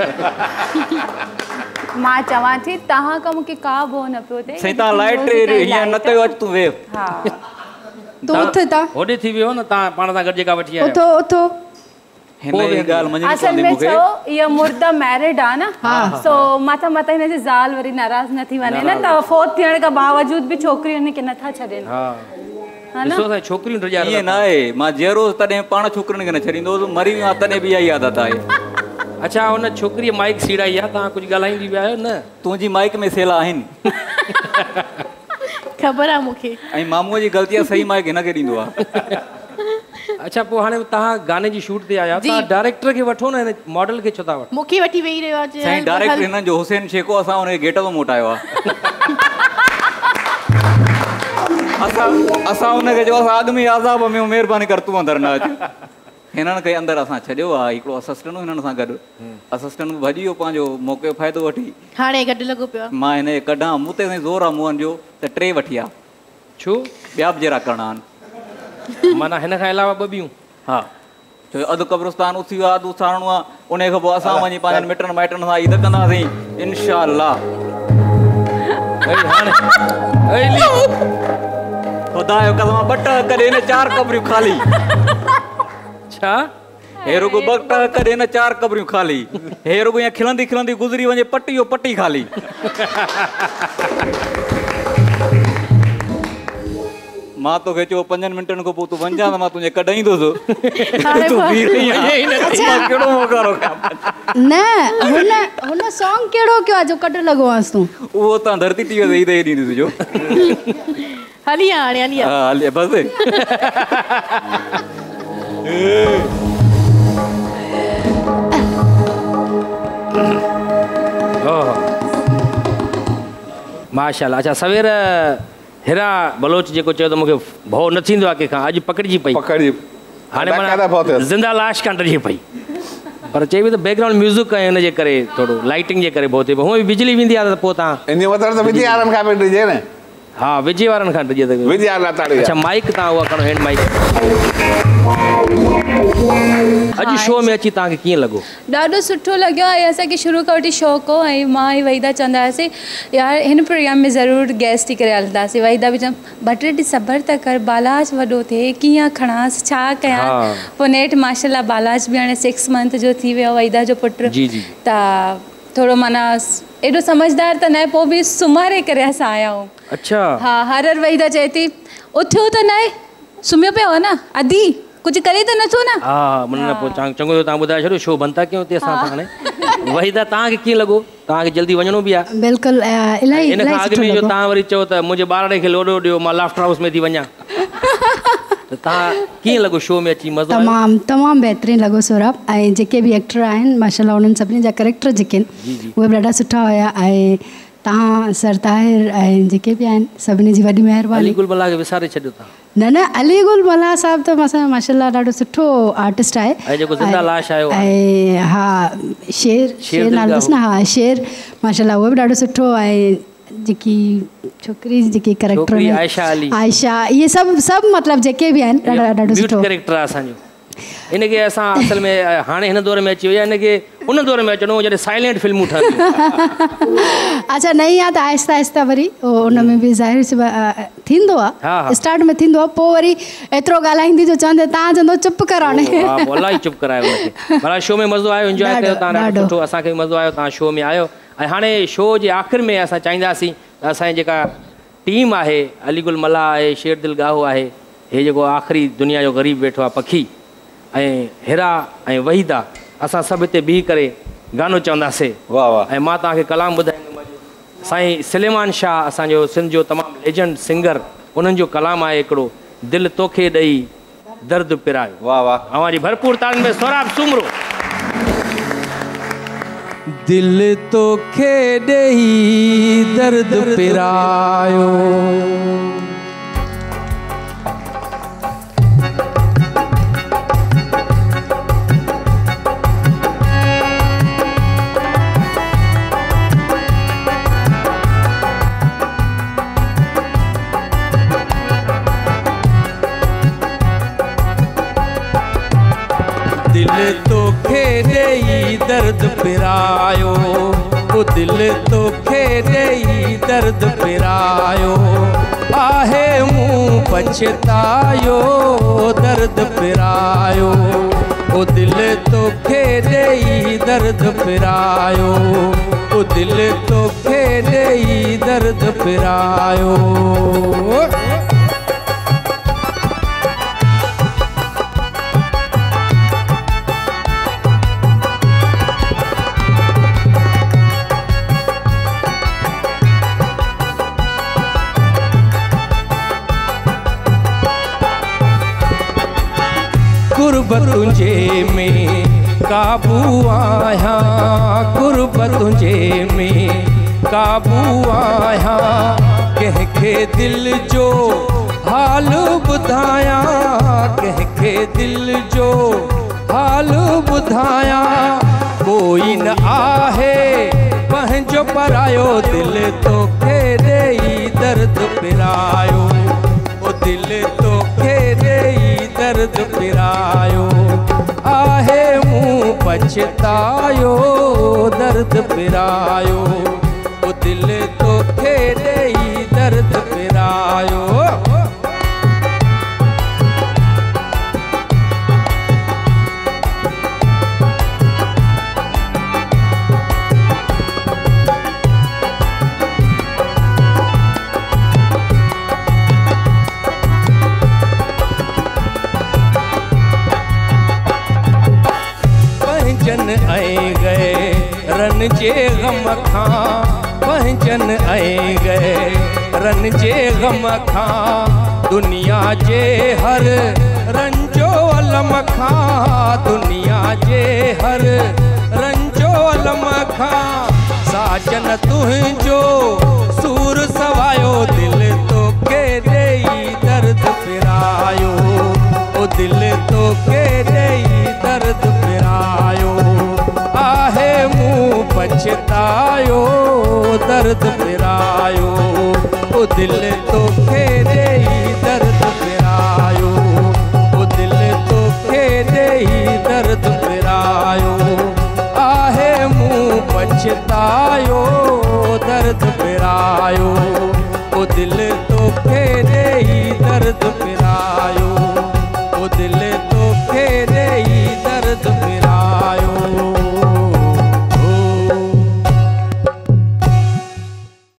मां चवां थी तव्हां खां मूंखे का भो न पियो थिए। साईं तव्हां लाइट हीअं न कयो, अचु तूं वेह। हा तूं उथ ता होॾे थी वियो न, तव्हां पाण सां गॾु जेका वठी आया उथो उथो। हिन ॻाल्हि मञी असल में चओ इहा मुर्दा मैरिड आहे न, सो मथा हिन जी ज़ाल वरी नाराज़ न थी वञे न, त फोर्थ थियण खां बावजूद बि छोकिरियूं हिनखे नथा छॾनि। ॾिसो साईं छोकिरियूं ड्रिजा ईअं न आहे, मां जहिड़ो तॾहिं पाण छोकिरियुनि खे न छॾींदो, मरी वियो आहे तॾहिं बि इहा ई आदत आहे। अच्छा हुन छोकिरीअ माइक सीड़ाई आहे, तव्हां कुझु ॻाल्हाईंदी विया आहियो न? तुंहिंजी माइक में सेल आहिनि। ख़बर आहे मूंखे। ऐं मामूअ जी ग़लती आहे, सही माइक हिनखे ॾींदो आहे। अच्छा पोइ हाणे तव्हां गाने जी शूट ते आया, तव्हां डायरेक्टर खे वठो न, हिन मॉडल खे छो था वठो? मूंखे वठी वेही रहियो आहे। साईं डायरेक्टर हिननि जो हुसैन शेखो, असां हुनखे गेट तो मोटायो आहे। असां हुनखे चयो असां अॻु में आज़ाब में महिरबानी कर तूं अंदरि न अच। हिननि खे अंदरि असां छॾियो आहे, हिकिड़ो असिस्टेंट हिननि सां गॾु, असिस्टेंट भॼी वियो पंहिंजो मौक़े जो फ़ाइदो वठी, हाणे गॾु लॻो पियो। मां हिन खे कढां, मूं ते ज़ोर आहे मुंहनि जो त 3 वठी आहे। छो? ॿिया बि जहिड़ा करणा आहिनि। माना हिन खां अलावा ॿ ॿियूं? हा, छो अधु कब्रिस्तान उथी वियो आहे, अधु उथारणो आहे, उन खां पोइ असां वञी पंहिंजनि मिटनि माइटनि सां ईद कंदासीं इंशाअल्लाह। ख़ुदा जो कसम 2 टक करे हिन 4 कब्रियूं ख़ाली। छा? हे रुगो 2 टक करे हिन 4 कब्रियूं ख़ाली। हे रुगो ईअं खिलंदी खिलंदी गुज़री वञे, पटी ख़ाली। मां तोखे चयो 5 मिंटनि खां पोइ तूं वञा त मां तुंहिंजे कढाईंदुसि। न हुन सॉन्ग कहिड़ो कयो आहे जो कढ लॻो आहेसि तूं? उहो तव्हां धरती टीवीअ ते ईद ॾींदी तुंहिंजो। हली हाणे हली हा हले बसि। माशाल्लाह। अच्छा सवेर हिरा बलोच जेको चयो त मूंखे भउ न थींदो आहे कंहिंखां, अॼु पकड़िजी पई। हाणे माना ज़िंदा लाश कान टजी पई, पर चई त बैकग्राउंड म्यूज़िक ऐं हिनजे करे थोरो लाइटिंग जे करे भउ थिए। हूअं बि बिजली वेंदी आहे त पोइ तव्हां इन जो मतिलबु त विझी आराम खां पेट ॾिजे न। हाँ विजय वारन खान विजय तक विजय लाताड़ी अच्छा माइक ता हुआ करो हैंड माइक अॼु शो में अची तव्हांखे कीअं लॻो ॾाढो सुठो लॻियो ऐं असांखे शुरू खां वठी शौक़ु हो ऐं मां ऐं वहीदा चवंदा हुआसीं यार हिन प्रोग्राम में ज़रूरु गेस्ट थी करे हलंदासीं वहीदा बि चवनि ॿ टे ॾींहं सब्र त कर बालाज वॾो थिए कीअं खणांसि छा कयां पोइ नेठि माशाल्लाह बालाज बि हाणे 6 मंथ जो थी वियो वहीदा जो पुटु जी जी त थोरो माना एॾो समझदार त न पोइ बि सुम्हारे करे असां आया आहियूं अच्छा हा हर वहीदा चए थी उथियो त न सुम्हियो पियो आहे न अधी कुझु करे त नथो न हा मन न पोइ चङो तव्हां ॿुधाए छॾियो शो बंदि था कयूं हिते असां हाणे वहीदा तव्हांखे कीअं लॻो तव्हांखे जल्दी वञिणो बि आहे बिल्कुलु इलाही इन खां अॻु में जो तव्हां वरी चओ त मुंहिंजे ॿारड़े खे लोॾो ॾियो मां लाफ्टर हाउस में थी वञा त तव्हां कीअं लॻो शो में अची मज़ो तमामु बहितरीनु लॻो सौरभ ऐं जेके बि एक्टर आहिनि माशाल्लाह उन्हनि सभिनी जा करेक्टर जेके आहिनि उहे बि ॾाढा सुठा हुया ऐं तव्हां सर ताहिर ऐं जेके बि आहिनि सभिनी जी वॾी महिरबानी अली गुल बला खे विसारे छॾियो तव्हां न अली गुल बला साहिबु त असांजो माशाल्लाह ॾाढो सुठो आर्टिस्ट आहे ऐं जेको ज़िंदा लाश आयो ऐं हा शेर नालो अथसि न हा शेर माशाल्लाह उहो बि ॾाढो सुठो ऐं जेकी छोकिरी जेकी करेक्टर आयशा इहे सभु मतिलबु जेके बि आहिनि ॾाढो सुठो करेक्टर आहे असांजो इनखे असां असल में हाणे हिन दौर में अची विया इनखे उन दौर में अचणो जॾहिं साइलेंट फिल्मूं ठहंदियूं अच्छा नई आहे त आहिस्ता आहिस्ता वरी उन में बि ज़ाहिर सी थींदो आहे स्टार्ट में थींदो आहे पोइ वरी एतिरो ॻाल्हाईंदी जो चवंदे तव्हां चवंदो चुप कर हाणे इलाही चुप करायो हुनखे भला शो में मज़ो आयो इंजॉय कयो तव्हां ॾाढो सुठो असांखे बि मज़ो आयो तव्हां शो में आयो ऐं हाणे शो जे आख़िर में असां चाहींदासीं त असांजी जेका टीम आहे अली गुल मला आहे शेर दिल गाहो आहे हे जेको आख़िरी दुनिया जो ग़रीब वेठो आहे पखी ऐं हिरा ऐं वहीदा असां सभु हिते बीह करे गानो चवंदासीं वाह वाह ऐं मां तव्हांखे कलाम ॿुधाईंदुमि साईं सलेमान शाह असांजो सिंध जो तमामु लेजेंड सिंगर उन्हनि जो कलाम आहे हिकिड़ो दिलि तोखे ॾेई दर्द पिरायो वाह वाह तव्हांजी भरपूर ताल में सोराब सुमरो दिल तोखे ॾेई दर्द पिरायो दिल तोखे ॾेई दर्द पिरायो ओ दिल तोखे ॾेई दर्द पिरायो आहे मूं पछतायो दर्द पिरायो ओ दिल तोखे ॾेई दर्द पिरायो ओ दिल तोखे ॾेई दर्द पिरायो कुर्बत तुझे में काबू आया कुर्बत तुझे में काबू आया कंहिंखे दिल जो हाल ॿुधाया कंहिंखे दिल जो हाल ॿुधाया कोई न आहे पंहिंजो परायो दिल तोखे ॾेई दर्द पिरायो ओ दिल तोखे ॾेई दर्द पिरायो आहे मूं पछतायो दर्द पिरायो ओ दिल तोखे ॾेई दर्द पिरायो ऐं गए रन जे ग़म खां पंहिंजन ऐं गए रन जे ग़म खां दुनिया जे हर रंजो अलम खां दुनिया जे हर रंजो अलम खां साजन तुंहिंजो सूर सवायो दिल तोखे ॾेई दर्द पिरायो ओ दिल तोखे ॾेई दर्द पिरायो आहे मूं पछतायो दर्द पिरायो ओ दिल तोखे